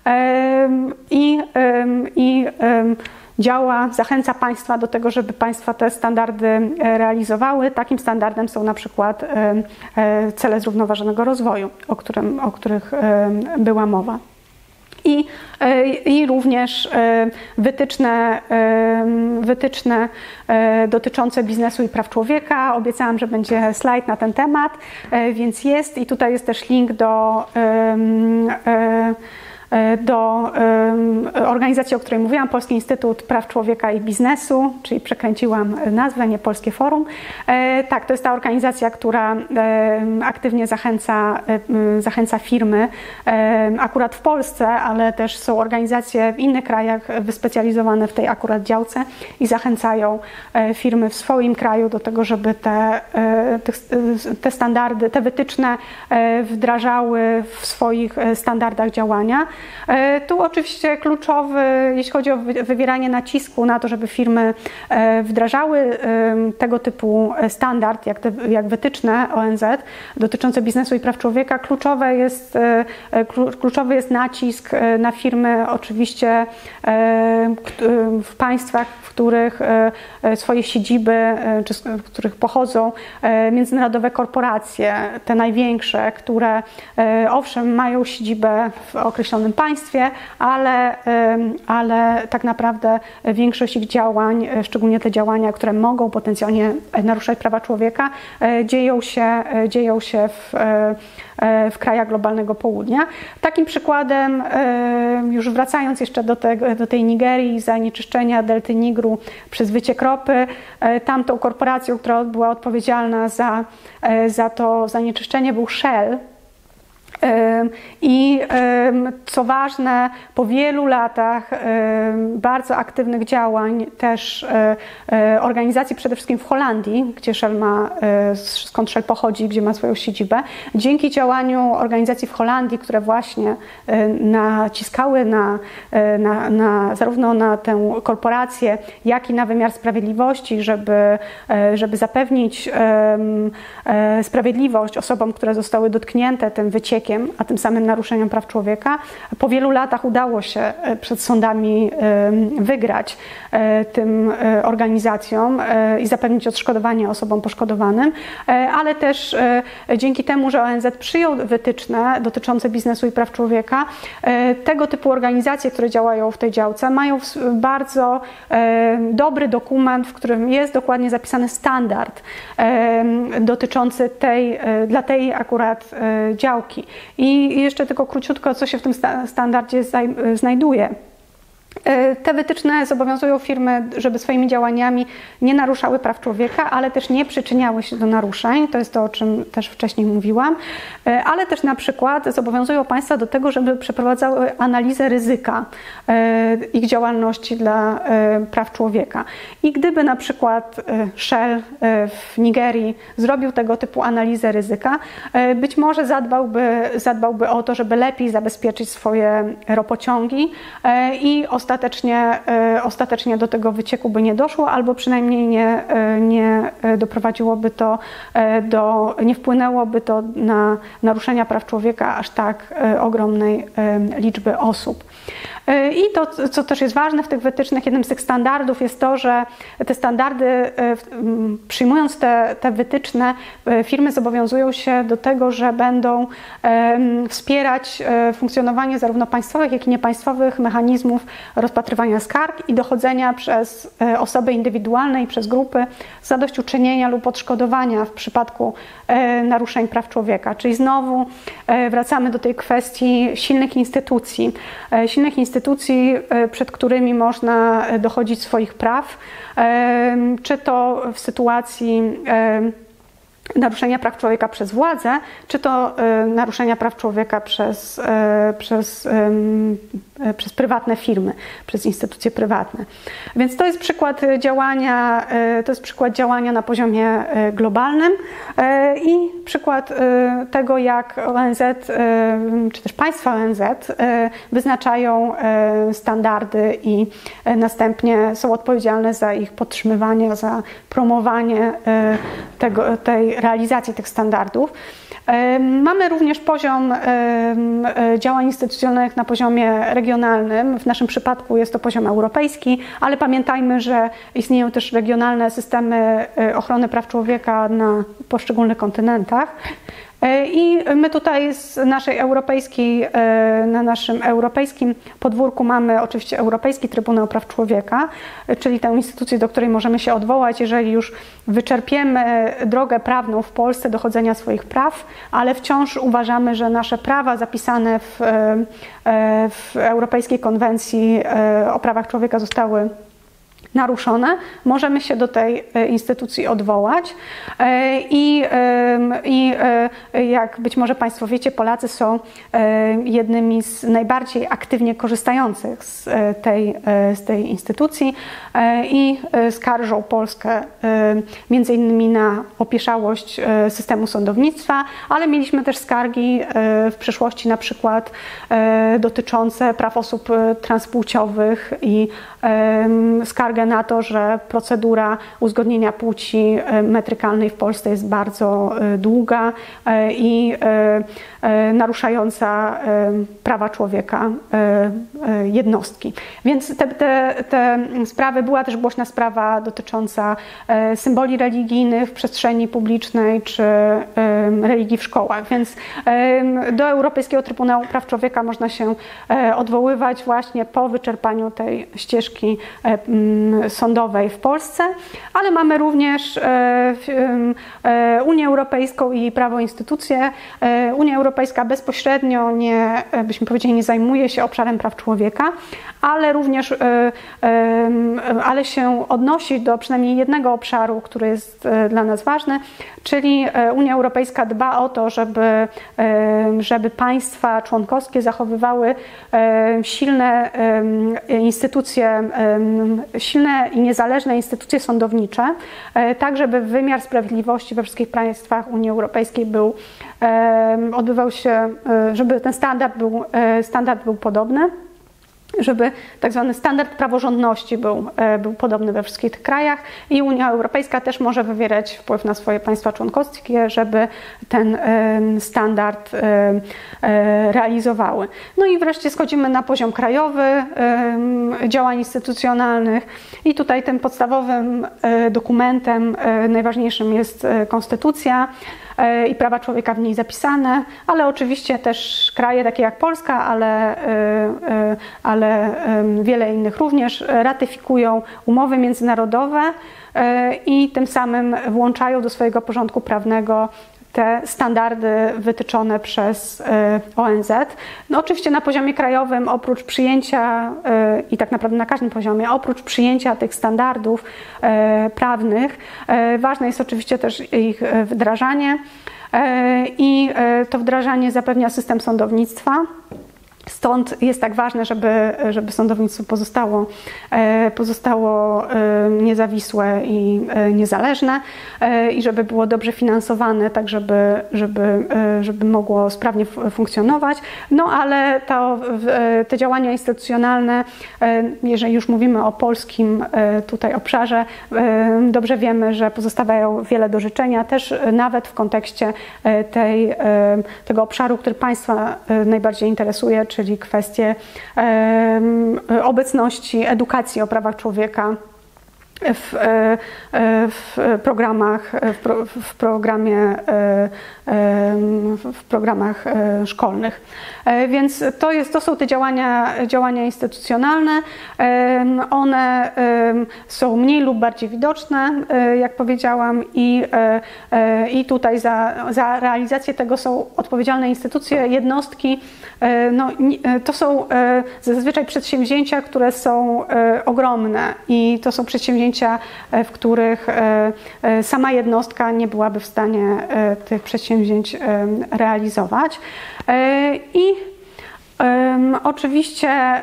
i działa, zachęca państwa do tego, żeby państwa te standardy realizowały. Takim standardem są na przykład cele zrównoważonego rozwoju, o których była mowa. I również wytyczne dotyczące biznesu i praw człowieka. Obiecałam, że będzie slajd na ten temat, więc jest. I tutaj jest też link do organizacji, o której mówiłam, Polski Instytut Praw Człowieka i Biznesu, czyli przekręciłam nazwę, nie Polskie Forum. Tak, to jest ta organizacja, która aktywnie zachęca firmy, akurat w Polsce, ale też są organizacje w innych krajach wyspecjalizowane w tej akurat działce i zachęcają firmy w swoim kraju do tego, żeby te standardy, te wytyczne wdrażały w swoich standardach działania. Tu oczywiście kluczowy, jeśli chodzi o wywieranie nacisku na to, żeby firmy wdrażały tego typu standard, jak wytyczne ONZ dotyczące biznesu i praw człowieka, kluczowy jest nacisk na firmy oczywiście w państwach, w których swoje siedziby, czy z których pochodzą międzynarodowe korporacje, te największe, które owszem mają siedzibę w określonym państwie, ale tak naprawdę większość ich działań, szczególnie te działania, które mogą potencjalnie naruszać prawa człowieka, dzieją się w krajach globalnego południa. Takim przykładem, już wracając jeszcze do tej Nigerii, zanieczyszczenia delty Nigru przez wyciek ropy, tamtą korporacją, która była odpowiedzialna za to zanieczyszczenie, był Shell. I co ważne, po wielu latach bardzo aktywnych działań też organizacji przede wszystkim w Holandii, gdzie skąd Shell pochodzi, gdzie ma swoją siedzibę, dzięki działaniu organizacji w Holandii, które właśnie naciskały zarówno na tę korporację, jak i na wymiar sprawiedliwości, żeby zapewnić sprawiedliwość osobom, które zostały dotknięte tym wyciekiem, a tym samym naruszeniem praw człowieka. Po wielu latach udało się przed sądami wygrać tym organizacjom i zapewnić odszkodowanie osobom poszkodowanym, ale też dzięki temu, że ONZ przyjął wytyczne dotyczące biznesu i praw człowieka, tego typu organizacje, które działają w tej działce, mają bardzo dobry dokument, w którym jest dokładnie zapisany standard dotyczący dla tej akurat działki. I jeszcze tylko króciutko, co się w tym standardzie znajduje. Te wytyczne zobowiązują firmy, żeby swoimi działaniami nie naruszały praw człowieka, ale też nie przyczyniały się do naruszeń. To jest to, o czym też wcześniej mówiłam. Ale też na przykład zobowiązują państwa do tego, żeby przeprowadzały analizę ryzyka ich działalności dla praw człowieka. I gdyby na przykład Shell w Nigerii zrobił tego typu analizę ryzyka, być może zadbałby o to, żeby lepiej zabezpieczyć swoje ropociągi i ostatecznie do tego wycieku by nie doszło, albo przynajmniej nie doprowadziłoby to nie wpłynęłoby to na naruszenia praw człowieka aż tak ogromnej liczby osób. I to, co też jest ważne w tych wytycznych, jednym z tych standardów jest to, że te standardy, przyjmując te wytyczne, firmy zobowiązują się do tego, że będą wspierać funkcjonowanie zarówno państwowych, jak i niepaństwowych mechanizmów rozpatrywania skarg i dochodzenia przez osoby indywidualne i przez grupy zadośćuczynienia lub odszkodowania w przypadku naruszeń praw człowieka. Czyli znowu wracamy do tej kwestii silnych instytucji, przed którymi można dochodzić swoich praw, czy to w sytuacji naruszenia praw człowieka przez władzę, czy to naruszenia praw człowieka przez prywatne firmy, przez instytucje prywatne. Więc to jest przykład działania na poziomie globalnym i przykład tego, jak ONZ, czy też państwa ONZ wyznaczają standardy i następnie są odpowiedzialne za ich podtrzymywanie, za promowanie tej realizacji tych standardów. Mamy również poziom działań instytucjonalnych na poziomie regionalnym. W naszym przypadku jest to poziom europejski, ale pamiętajmy, że istnieją też regionalne systemy ochrony praw człowieka na poszczególnych kontynentach. I my tutaj na naszym europejskim podwórku mamy oczywiście Europejski Trybunał Praw Człowieka, czyli tę instytucję, do której możemy się odwołać, jeżeli już wyczerpiemy drogę prawną w Polsce dochodzenia swoich praw, ale wciąż uważamy, że nasze prawa zapisane w Europejskiej Konwencji o prawach człowieka zostały naruszone, możemy się do tej instytucji odwołać i jak być może Państwo wiecie, Polacy są jednymi z najbardziej aktywnie korzystających z tej instytucji i skarżą Polskę między innymi na opieszałość systemu sądownictwa, ale mieliśmy też skargi w przeszłości na przykład dotyczące praw osób transpłciowych i skargę na to, że procedura uzgodnienia płci metrykalnej w Polsce jest bardzo długa i naruszająca prawa człowieka jednostki. Więc te sprawy, była też głośna sprawa dotycząca symboli religijnych w przestrzeni publicznej czy religii w szkołach. Więc do Europejskiego Trybunału Praw Człowieka można się odwoływać właśnie po wyczerpaniu tej ścieżki sądowej w Polsce, ale mamy również Unię Europejską i prawo instytucje. Unia Europejska bezpośrednio byśmy powiedzieli, nie zajmuje się obszarem praw człowieka, ale również się odnosi do przynajmniej jednego obszaru, który jest dla nas ważny, czyli Unia Europejska dba o to, żeby państwa członkowskie zachowywały silne instytucje, silne i niezależne instytucje sądownicze, tak żeby wymiar sprawiedliwości we wszystkich państwach Unii Europejskiej odbywał się, żeby ten standard był podobny, żeby tak zwany standard praworządności był podobny we wszystkich tych krajach i Unia Europejska też może wywierać wpływ na swoje państwa członkowskie, żeby ten standard realizowały. No i wreszcie schodzimy na poziom krajowy działań instytucjonalnych i tutaj tym podstawowym dokumentem najważniejszym jest konstytucja i prawa człowieka w niej zapisane, ale oczywiście też kraje takie jak Polska, ale wiele innych również ratyfikują umowy międzynarodowe i tym samym włączają do swojego porządku prawnego te standardy wytyczone przez ONZ. No oczywiście na poziomie krajowym, oprócz przyjęcia i tak naprawdę na każdym poziomie, oprócz przyjęcia tych standardów prawnych, ważne jest oczywiście też ich wdrażanie i to wdrażanie zapewnia system sądownictwa. Stąd jest tak ważne, żeby sądownictwo pozostało niezawisłe i niezależne i żeby było dobrze finansowane, tak żeby mogło sprawnie funkcjonować. No ale te działania instytucjonalne, jeżeli już mówimy o polskim tutaj obszarze, dobrze wiemy, że pozostawiają wiele do życzenia, też nawet w kontekście tego obszaru, który Państwa najbardziej interesuje, czyli kwestie obecności, edukacji o prawach człowieka w programach szkolnych. Więc to są te działania instytucjonalne. One są mniej lub bardziej widoczne, jak powiedziałam, i tutaj za realizację tego są odpowiedzialne instytucje, jednostki. No, to są zazwyczaj przedsięwzięcia, które są ogromne i to są przedsięwzięcia, w których sama jednostka nie byłaby w stanie tych przedsięwzięć realizować. I oczywiście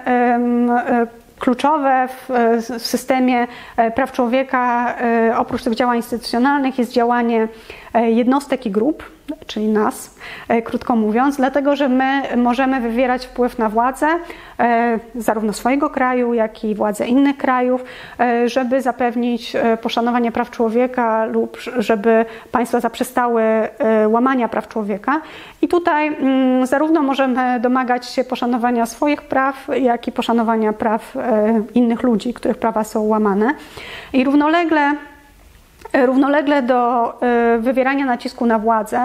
kluczowe w systemie praw człowieka, oprócz tych działań instytucjonalnych, jest działanie jednostek i grup, czyli nas, krótko mówiąc, dlatego że my możemy wywierać wpływ na władzę zarówno swojego kraju, jak i władze innych krajów, żeby zapewnić poszanowanie praw człowieka lub żeby państwa zaprzestały łamania praw człowieka. I tutaj zarówno możemy domagać się poszanowania swoich praw, jak i poszanowania praw innych ludzi, których prawa są łamane. I równolegle do wywierania nacisku na władzę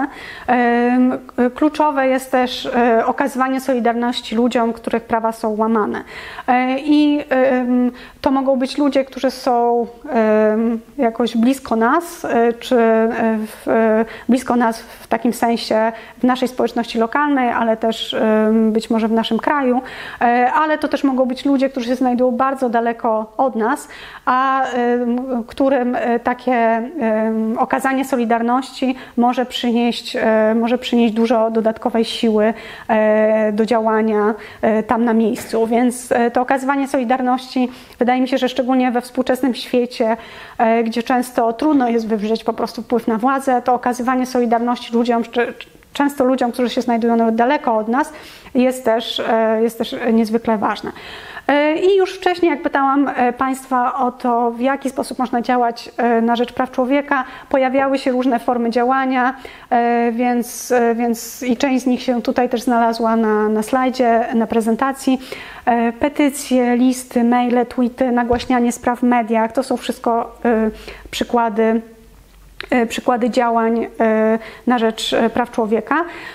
kluczowe jest też okazywanie solidarności ludziom, których prawa są łamane. I to mogą być ludzie, którzy są jakoś blisko nas, czy blisko nas w takim sensie w naszej społeczności lokalnej, ale też być może w naszym kraju, ale to też mogą być ludzie, którzy się znajdują bardzo daleko od nas, a którym takie okazanie solidarności może przynieść dużo dodatkowej siły do działania tam na miejscu. Więc to okazywanie solidarności, wydaje mi się, że szczególnie we współczesnym świecie, gdzie często trudno jest wywrzeć po prostu wpływ na władzę, to okazywanie solidarności ludziom, często ludziom, którzy się znajdują nawet daleko od nas, jest też niezwykle ważne. I już wcześniej, jak pytałam Państwa o to, w jaki sposób można działać na rzecz praw człowieka, pojawiały się różne formy działania, więc i część z nich się tutaj też znalazła na slajdzie, na prezentacji. Petycje, listy, maile, tweety, nagłaśnianie spraw w mediach, to są wszystko przykłady działań na rzecz praw człowieka.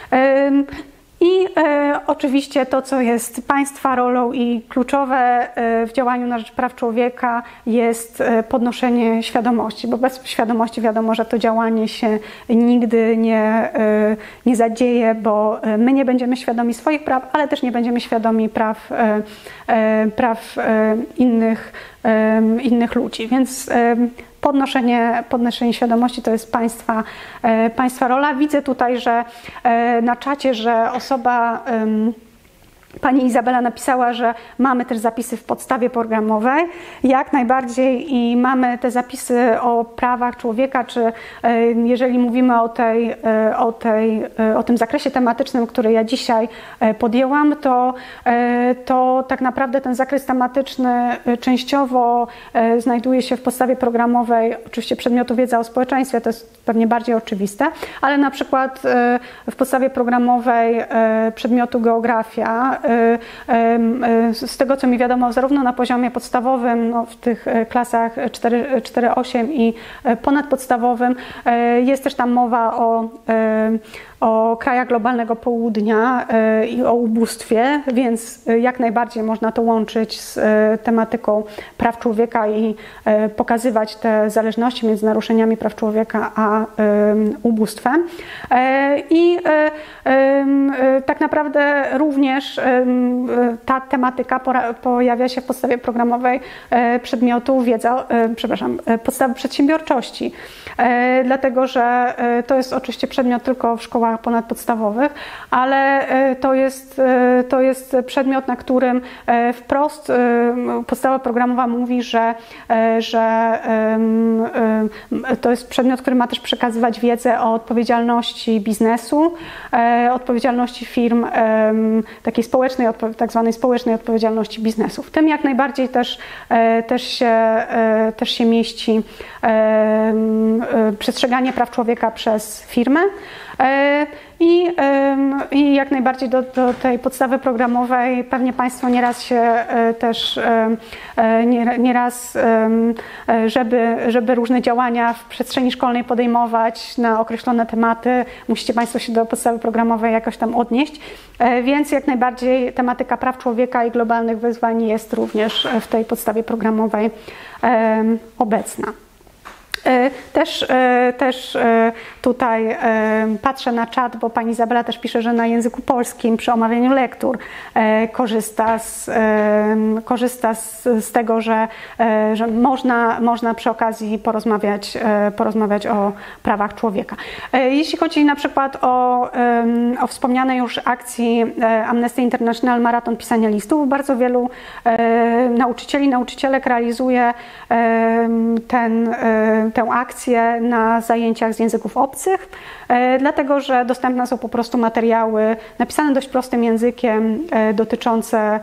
I oczywiście to, co jest Państwa rolą i kluczowe w działaniu na rzecz praw człowieka, jest podnoszenie świadomości, bo bez świadomości wiadomo, że to działanie się nigdy nie zadzieje, bo my nie będziemy świadomi swoich praw, ale też nie będziemy świadomi praw innych ludzi. Więc podnoszenie świadomości to jest Państwa rola. Widzę tutaj, że na czacie, że Pani Izabela napisała, że mamy też zapisy w podstawie programowej, jak najbardziej, i mamy te zapisy o prawach człowieka, czy jeżeli mówimy o tym zakresie tematycznym, który ja dzisiaj podjęłam, to tak naprawdę ten zakres tematyczny częściowo znajduje się w podstawie programowej, oczywiście przedmiotu wiedza o społeczeństwie, to jest pewnie bardziej oczywiste, ale na przykład w podstawie programowej przedmiotu geografia, z tego co mi wiadomo, zarówno na poziomie podstawowym, w tych klasach 4-8 i ponadpodstawowym, jest też tam mowa o krajach globalnego południa i o ubóstwie, więc jak najbardziej można to łączyć z tematyką praw człowieka i pokazywać te zależności między naruszeniami praw człowieka a ubóstwem. I tak naprawdę również ta tematyka pojawia się w podstawie programowej przedmiotu podstawy przedsiębiorczości, dlatego że to jest oczywiście przedmiot tylko w szkołach ponadpodstawowych, ale to jest przedmiot, na którym wprost podstawa programowa mówi, że to jest przedmiot, który ma też przekazywać wiedzę o odpowiedzialności biznesu, odpowiedzialności firm, takiej społecznej, tak zwanej społecznej odpowiedzialności biznesu. W tym jak najbardziej też się mieści przestrzeganie praw człowieka przez firmę. I jak najbardziej do tej podstawy programowej pewnie Państwo nieraz się też, żeby różne działania w przestrzeni szkolnej podejmować na określone tematy, musicie Państwo się do podstawy programowej jakoś tam odnieść, więc jak najbardziej tematyka praw człowieka i globalnych wyzwań jest również w tej podstawie programowej obecna. Też tutaj patrzę na czat, bo pani Izabela też pisze, że na języku polskim przy omawianiu lektur korzysta z tego, że można przy okazji porozmawiać o prawach człowieka. Jeśli chodzi na przykład o wspomniane już akcji Amnesty International Maraton Pisania Listów, bardzo wielu nauczycielek realizuje tę akcję na zajęciach z języków obcych, dlatego że dostępne są po prostu materiały napisane dość prostym językiem, dotyczące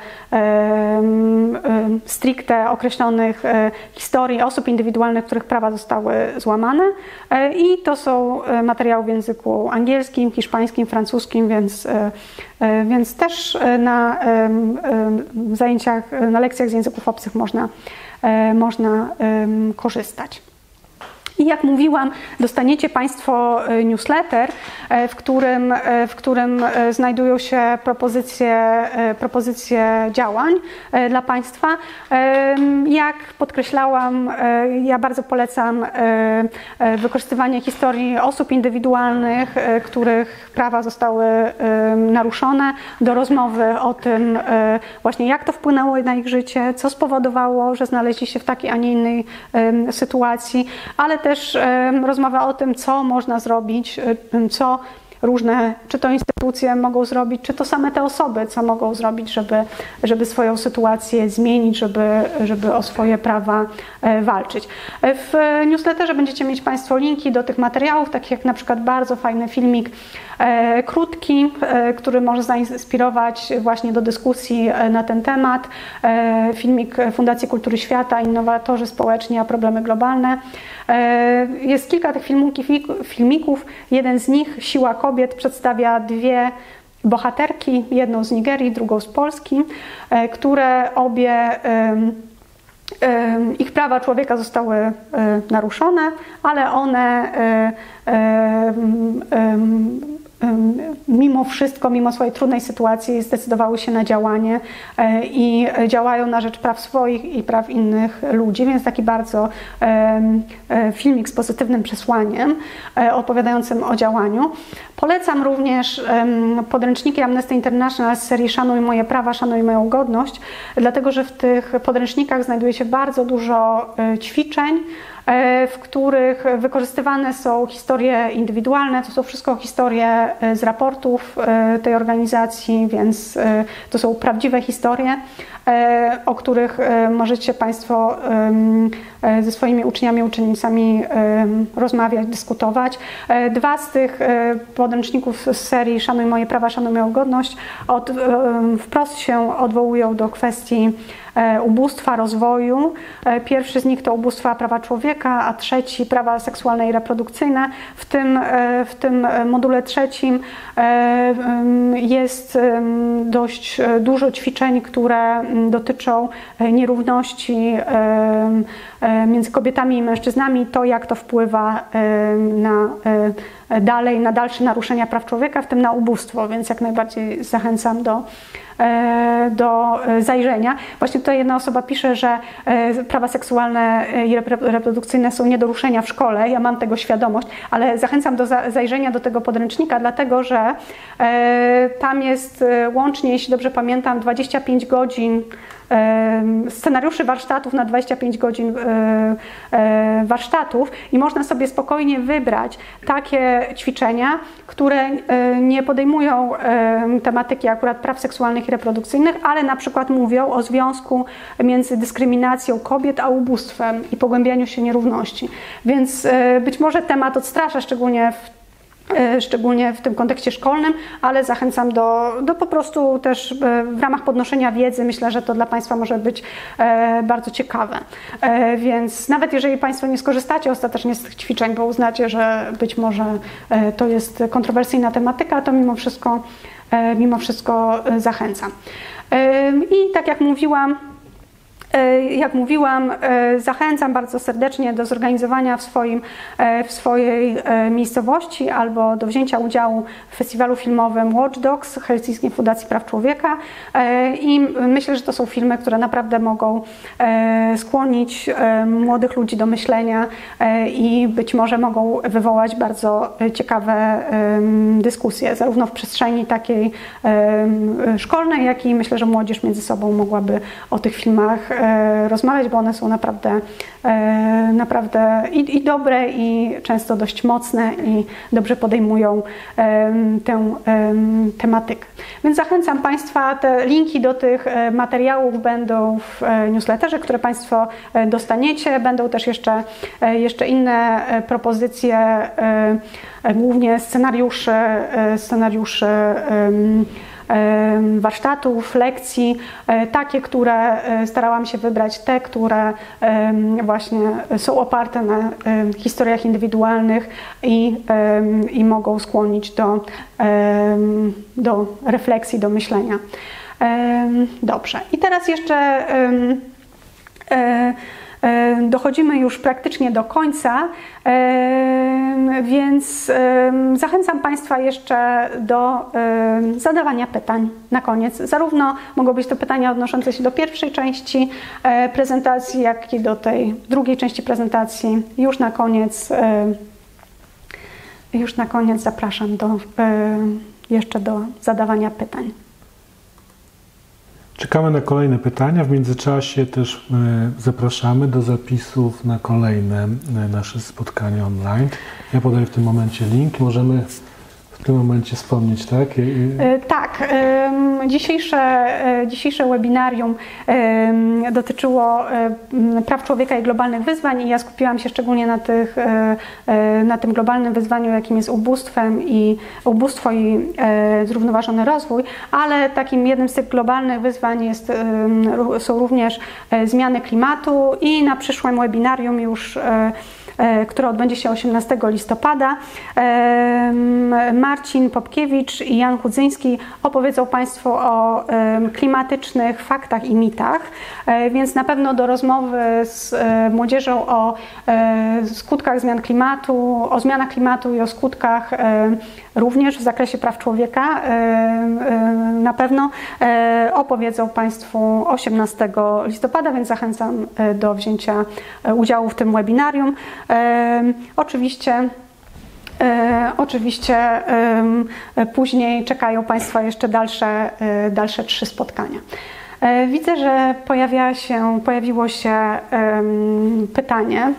stricte określonych historii osób indywidualnych, których prawa zostały złamane, i to są materiały w języku angielskim, hiszpańskim, francuskim, więc też na zajęciach, na lekcjach z języków obcych można korzystać. I jak mówiłam, dostaniecie Państwo newsletter, w którym znajdują się propozycje działań dla Państwa. Jak podkreślałam, ja bardzo polecam wykorzystywanie historii osób indywidualnych, których prawa zostały naruszone, do rozmowy o tym właśnie, jak to wpłynęło na ich życie, co spowodowało, że znaleźli się w takiej, a nie innej sytuacji, ale też rozmowa o tym, co można zrobić, co różne, czy to instytucje mogą zrobić, czy to same te osoby, co mogą zrobić, żeby swoją sytuację zmienić, żeby o swoje prawa walczyć. W newsletterze będziecie mieć Państwo linki do tych materiałów, takich jak na przykład bardzo fajny filmik krótki, który może zainspirować właśnie do dyskusji na ten temat. Filmik Fundacji Kultury Świata, Innowatorzy Społeczni a problemy globalne. Jest kilka tych filmików. Jeden z nich, Siła kobiet, przedstawia dwie bohaterki, jedną z Nigerii, drugą z Polski, które obie ich prawa człowieka zostały naruszone, ale one mimo wszystko, mimo swojej trudnej sytuacji zdecydowały się na działanie i działają na rzecz praw swoich i praw innych ludzi, więc taki bardzo filmik z pozytywnym przesłaniem opowiadającym o działaniu. Polecam również podręczniki Amnesty International z serii Szanuj moje prawa, szanuj moją godność, dlatego że w tych podręcznikach znajduje się bardzo dużo ćwiczeń, w których wykorzystywane są historie indywidualne, to są wszystko historie z raportów tej organizacji, więc to są prawdziwe historie, o których możecie Państwo ze swoimi uczniami, uczennicami rozmawiać, dyskutować. Dwa z tych podręczników z serii Szanuj moje prawa, szanuj moją godność wprost się odwołują do kwestii ubóstwa, rozwoju. Pierwszy z nich to ubóstwa prawa człowieka, a trzeci prawa seksualne i reprodukcyjne. W tym module trzecim jest dość dużo ćwiczeń, które dotyczą nierówności między kobietami i mężczyznami, to jak to wpływa na dalsze naruszenia praw człowieka, w tym na ubóstwo, więc jak najbardziej zachęcam do zajrzenia. Właśnie tutaj jedna osoba pisze, że prawa seksualne i reprodukcyjne są nie do ruszenia w szkole. Ja mam tego świadomość, ale zachęcam do zajrzenia do tego podręcznika, dlatego że tam jest łącznie, jeśli dobrze pamiętam, 25 godzin scenariuszy warsztatów na 25 godzin warsztatów i można sobie spokojnie wybrać takie ćwiczenia, które nie podejmują tematyki akurat praw seksualnych i reprodukcyjnych, ale na przykład mówią o związku między dyskryminacją kobiet a ubóstwem i pogłębianiu się nierówności. Więc być może temat odstrasza, szczególnie w tym kontekście szkolnym, ale zachęcam do po prostu też w ramach podnoszenia wiedzy. Myślę, że to dla Państwa może być bardzo ciekawe. Więc nawet jeżeli Państwo nie skorzystacie ostatecznie z tych ćwiczeń, bo uznacie, że być może to jest kontrowersyjna tematyka, to mimo wszystko zachęcam. I tak jak mówiłam, zachęcam bardzo serdecznie do zorganizowania w swojej miejscowości albo do wzięcia udziału w festiwalu filmowym Watch Dogs Helsińskiej Fundacji Praw Człowieka i myślę, że to są filmy, które naprawdę mogą skłonić młodych ludzi do myślenia i być może mogą wywołać bardzo ciekawe dyskusje, zarówno w przestrzeni takiej szkolnej, jak i myślę, że młodzież między sobą mogłaby o tych filmach rozmawiać, bo one są naprawdę i dobre, i często dość mocne i dobrze podejmują tę tematykę. Więc zachęcam Państwa, te linki do tych materiałów będą w newsletterze, które Państwo dostaniecie. Będą też jeszcze inne propozycje, głównie scenariusze warsztatów, lekcji, takie, które starałam się wybrać, te, które właśnie są oparte na historiach indywidualnych i mogą skłonić do refleksji, do myślenia. Dobrze. I teraz jeszcze dochodzimy już praktycznie do końca, więc zachęcam Państwa jeszcze do zadawania pytań na koniec. Zarówno mogą być to pytania odnoszące się do pierwszej części prezentacji, jak i do tej drugiej części prezentacji. Już na koniec zapraszam jeszcze do zadawania pytań.
Czekamy na kolejne pytania. W międzyczasie też zapraszamy do zapisów na kolejne nasze spotkania online. Ja podaję w tym momencie link. Możemy w tym momencie wspomnieć, tak?
Tak. Dzisiejsze webinarium dotyczyło praw człowieka i globalnych wyzwań i ja skupiłam się szczególnie na tym globalnym wyzwaniu, jakim jest ubóstwo i zrównoważony rozwój, ale takim jednym z tych globalnych wyzwań są również zmiany klimatu i na przyszłym webinarium już które odbędzie się 18 listopada. Marcin Popkiewicz i Jan Chudzyński opowiedzą Państwu o klimatycznych faktach i mitach, więc na pewno do rozmowy z młodzieżą o skutkach zmian klimatu, o zmianach klimatu i o skutkach również w zakresie praw człowieka na pewno opowiedzą Państwu 18 listopada, więc zachęcam do wzięcia udziału w tym webinarium. Oczywiście później czekają Państwa jeszcze dalsze 3 spotkania. Widzę, że pojawiło się pytanie.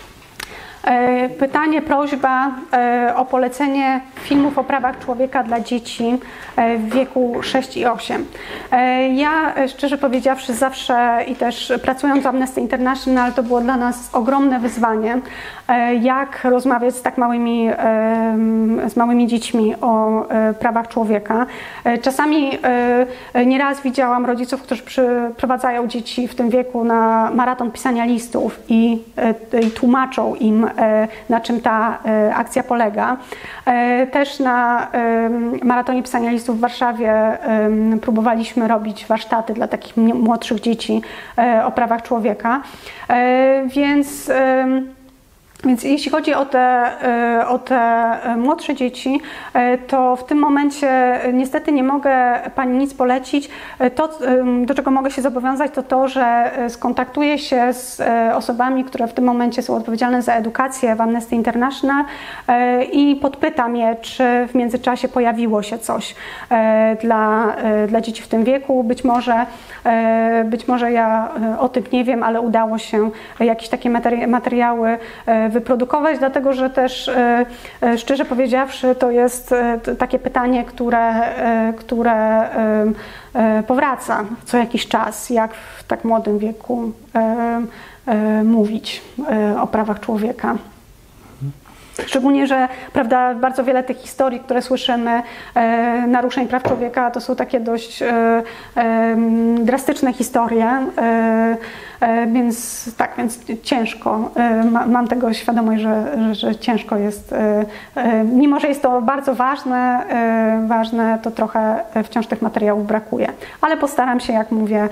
Prośba o polecenie filmów o prawach człowieka dla dzieci w wieku 6 i 8. Ja, szczerze powiedziawszy, zawsze i też pracując w Amnesty International, to było dla nas ogromne wyzwanie, jak rozmawiać z tak małymi dziećmi o prawach człowieka. Czasami nieraz widziałam rodziców, którzy przyprowadzają dzieci w tym wieku na maraton pisania listów i tłumaczą im na czym ta akcja polega. Też na Maratonie Pisania Listów w Warszawie próbowaliśmy robić warsztaty dla takich młodszych dzieci o prawach człowieka, więc jeśli chodzi o te młodsze dzieci, to w tym momencie niestety nie mogę Pani nic polecić. To, do czego mogę się zobowiązać, to to, że skontaktuję się z osobami, które w tym momencie są odpowiedzialne za edukację w Amnesty International i podpytam je, czy w międzyczasie pojawiło się coś dla dzieci w tym wieku. Być może ja o tym nie wiem, ale udało się jakieś takie materiały wyprodukować, dlatego że też szczerze powiedziawszy to jest takie pytanie, które powraca co jakiś czas, jak w tak młodym wieku mówić o prawach człowieka. Szczególnie, że prawda, bardzo wiele tych historii, które słyszymy, naruszeń praw człowieka, to są takie dość drastyczne historie, więc ciężko, mam świadomość, że ciężko jest, mimo że jest to bardzo ważne, to trochę wciąż tych materiałów brakuje. Ale postaram się, jak mówię,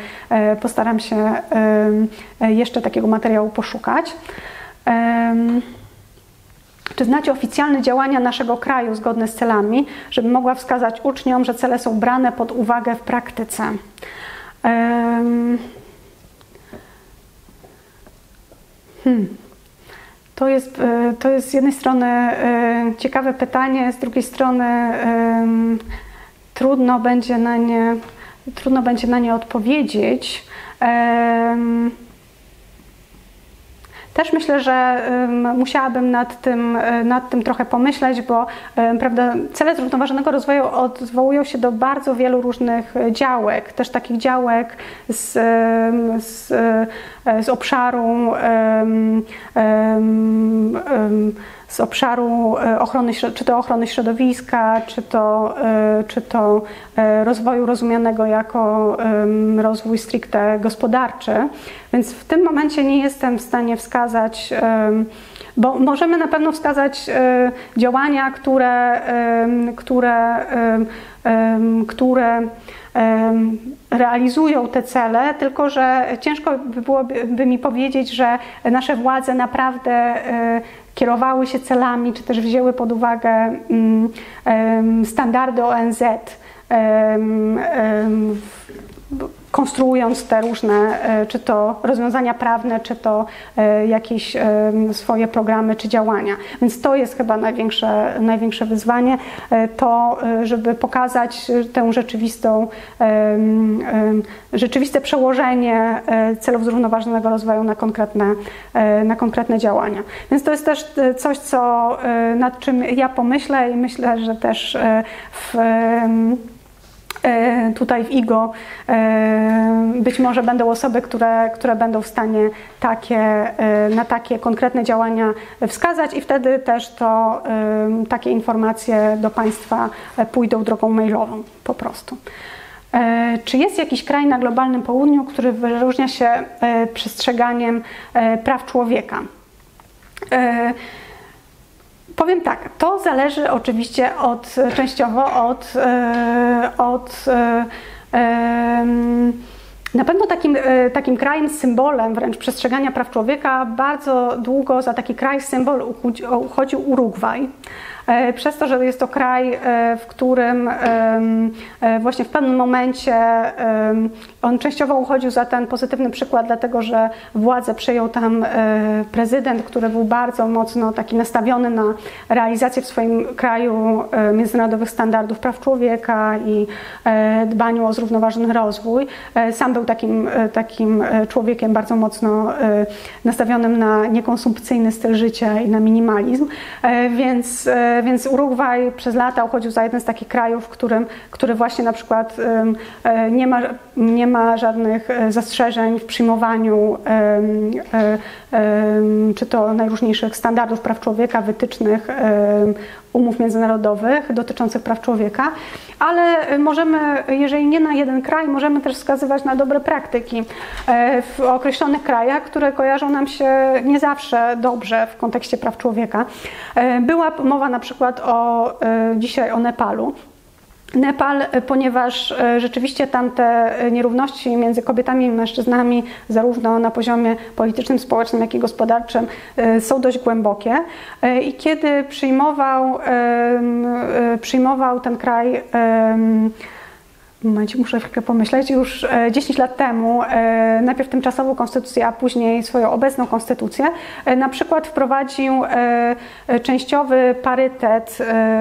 jeszcze takiego materiału poszukać. Czy znacie oficjalne działania naszego kraju zgodne z celami, żebym mogła wskazać uczniom, że cele są brane pod uwagę w praktyce? To jest z jednej strony ciekawe pytanie, z drugiej strony trudno będzie na nie odpowiedzieć. Też myślę, że musiałabym nad tym trochę pomyśleć, bo prawda, cele zrównoważonego rozwoju odwołują się do bardzo wielu różnych działek, też takich działek z obszaru ochrony, czy to ochrony środowiska, czy to rozwoju rozumianego jako rozwój stricte gospodarczy. Więc w tym momencie nie jestem w stanie wskazać, bo możemy na pewno wskazać działania, które realizują te cele, tylko że ciężko byłoby mi powiedzieć, że nasze władze naprawdę kierowały się celami, czy też wzięły pod uwagę standardy ONZ, konstruując te różne, czy to rozwiązania prawne, czy to jakieś swoje programy, czy działania. Więc to jest chyba największe wyzwanie, to żeby pokazać tę rzeczywiste przełożenie celów zrównoważonego rozwoju na konkretne działania. Więc to jest też coś, nad czym ja pomyślę i myślę, że też tutaj w IGO być może będą osoby, które będą w stanie na takie konkretne działania wskazać i wtedy też takie informacje do Państwa pójdą drogą mailową po prostu. Czy jest jakiś kraj na globalnym południu, który wyróżnia się przestrzeganiem praw człowieka? Powiem tak, to zależy oczywiście częściowo na pewno takim krajem, symbolem wręcz przestrzegania praw człowieka bardzo długo za taki kraj, symbol uchodził Urugwaj. Przez to, że jest to kraj, w którym właśnie w pewnym momencie on częściowo uchodził za ten pozytywny przykład, dlatego że władzę przejął tam prezydent, który był bardzo mocno taki nastawiony na realizację w swoim kraju międzynarodowych standardów praw człowieka i dbaniu o zrównoważony rozwój. Sam był takim człowiekiem bardzo mocno nastawionym na niekonsumpcyjny styl życia i na minimalizm, więc Urugwaj przez lata uchodził za jeden z takich krajów, który właśnie na przykład nie ma żadnych zastrzeżeń w przyjmowaniu czy to najróżniejszych standardów praw człowieka, wytycznych, umów międzynarodowych dotyczących praw człowieka, ale możemy, jeżeli nie na jeden kraj, możemy też wskazywać na dobre praktyki w określonych krajach, które kojarzą nam się nie zawsze dobrze w kontekście praw człowieka. Była mowa na przykład dzisiaj o Nepalu. Nepal, ponieważ rzeczywiście tam te nierówności między kobietami i mężczyznami, zarówno na poziomie politycznym, społecznym, jak i gospodarczym, są dość głębokie. I kiedy przyjmował ten kraj, momencie, muszę chwilkę pomyśleć, już 10 lat temu, najpierw tymczasową konstytucję, a później swoją obecną konstytucję, na przykład wprowadził częściowy parytet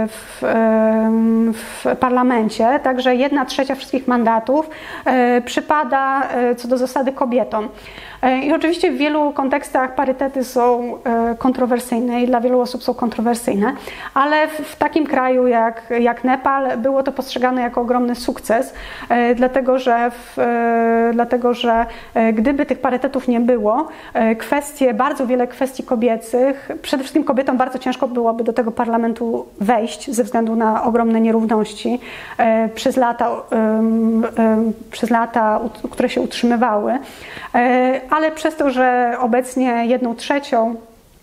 w parlamencie, także 1/3 wszystkich mandatów przypada co do zasady kobietom. I oczywiście w wielu kontekstach parytety są kontrowersyjne i dla wielu osób są kontrowersyjne, ale w takim kraju jak Nepal było to postrzegane jako ogromny sukces, dlatego że gdyby tych parytetów nie było, bardzo wiele kwestii kobiecych, przede wszystkim kobietom bardzo ciężko byłoby do tego parlamentu wejść ze względu na ogromne nierówności przez lata, które się utrzymywały. Ale przez to, że obecnie 1/3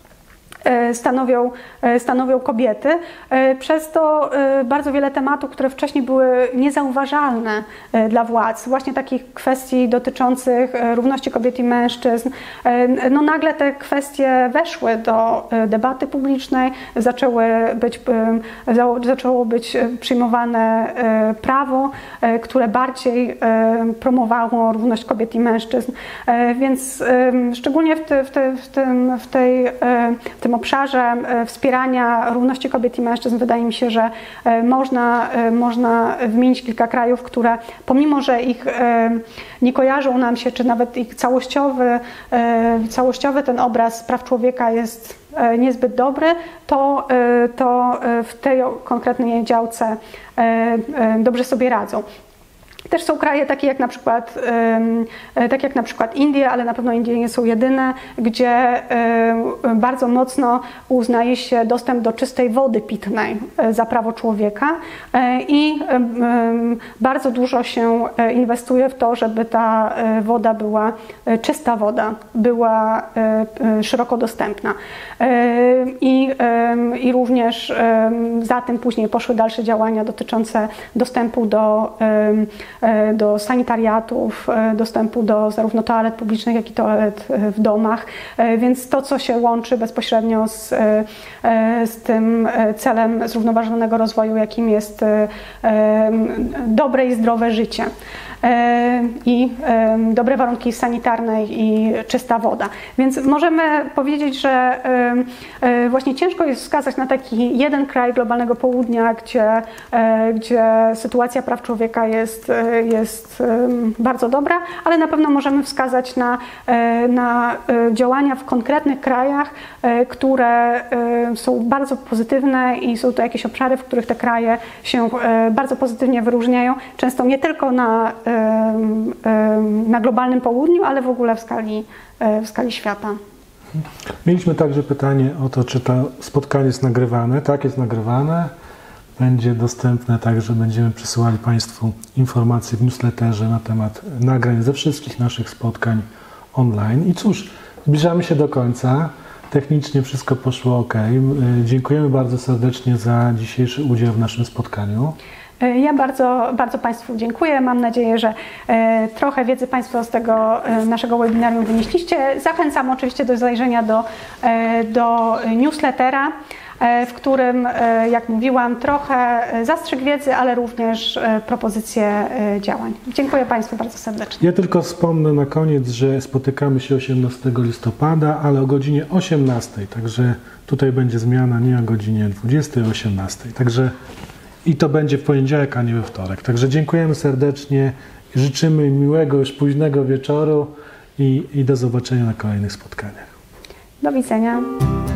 stanowią kobiety, przez to bardzo wiele tematów, które wcześniej były niezauważalne dla władz, właśnie takich kwestii dotyczących równości kobiet i mężczyzn, no nagle te kwestie weszły do debaty publicznej, zaczęło być przyjmowane prawo, które bardziej promowało równość kobiet i mężczyzn, więc szczególnie w tym obszarze wspierania równości kobiet i mężczyzn wydaje mi się, że można wymienić kilka krajów, które pomimo, że ich nie kojarzą nam się, czy nawet ich całościowy ten obraz praw człowieka jest niezbyt dobry, to w tej konkretnej działce dobrze sobie radzą. Też są kraje takie jak na przykład Indie, ale na pewno Indie nie są jedyne, gdzie bardzo mocno uznaje się dostęp do czystej wody pitnej za prawo człowieka i bardzo dużo się inwestuje w to, żeby ta woda była czysta woda, była szeroko dostępna. I również za tym później poszły dalsze działania dotyczące dostępu do sanitariatów, dostępu do zarówno toalet publicznych, jak i toalet w domach, więc to, co się łączy bezpośrednio z tym celem zrównoważonego rozwoju, jakim jest dobre i zdrowe życie. I dobre warunki sanitarne i czysta woda. Więc możemy powiedzieć, że właśnie ciężko jest wskazać na taki jeden kraj globalnego południa, gdzie sytuacja praw człowieka jest bardzo dobra, ale na pewno możemy wskazać na działania w konkretnych krajach, które są bardzo pozytywne i są to jakieś obszary, w których te kraje się bardzo pozytywnie wyróżniają, często nie tylko na globalnym południu, ale w ogóle w skali świata.
Mieliśmy także pytanie o to, czy to spotkanie jest nagrywane. Tak, jest nagrywane. Będzie dostępne, także będziemy przesyłali Państwu informacje w newsletterze na temat nagrań ze wszystkich naszych spotkań online. I cóż, zbliżamy się do końca. Technicznie wszystko poszło ok. Dziękujemy bardzo serdecznie za dzisiejszy udział w naszym spotkaniu.
Ja bardzo Państwu dziękuję. Mam nadzieję, że trochę wiedzy Państwo z tego naszego webinarium wynieśliście. Zachęcam oczywiście do zajrzenia do newslettera, w którym, jak mówiłam, trochę zastrzyk wiedzy, ale również propozycje działań. Dziękuję Państwu bardzo serdecznie.
Ja tylko wspomnę na koniec, że spotykamy się 18 listopada, ale o godzinie 18, także tutaj będzie zmiana nie o godzinie 20, a o 18. Także i to będzie w poniedziałek, a nie we wtorek. Także dziękujemy serdecznie, życzymy miłego już późnego wieczoru i do zobaczenia na kolejnych spotkaniach.
Do widzenia.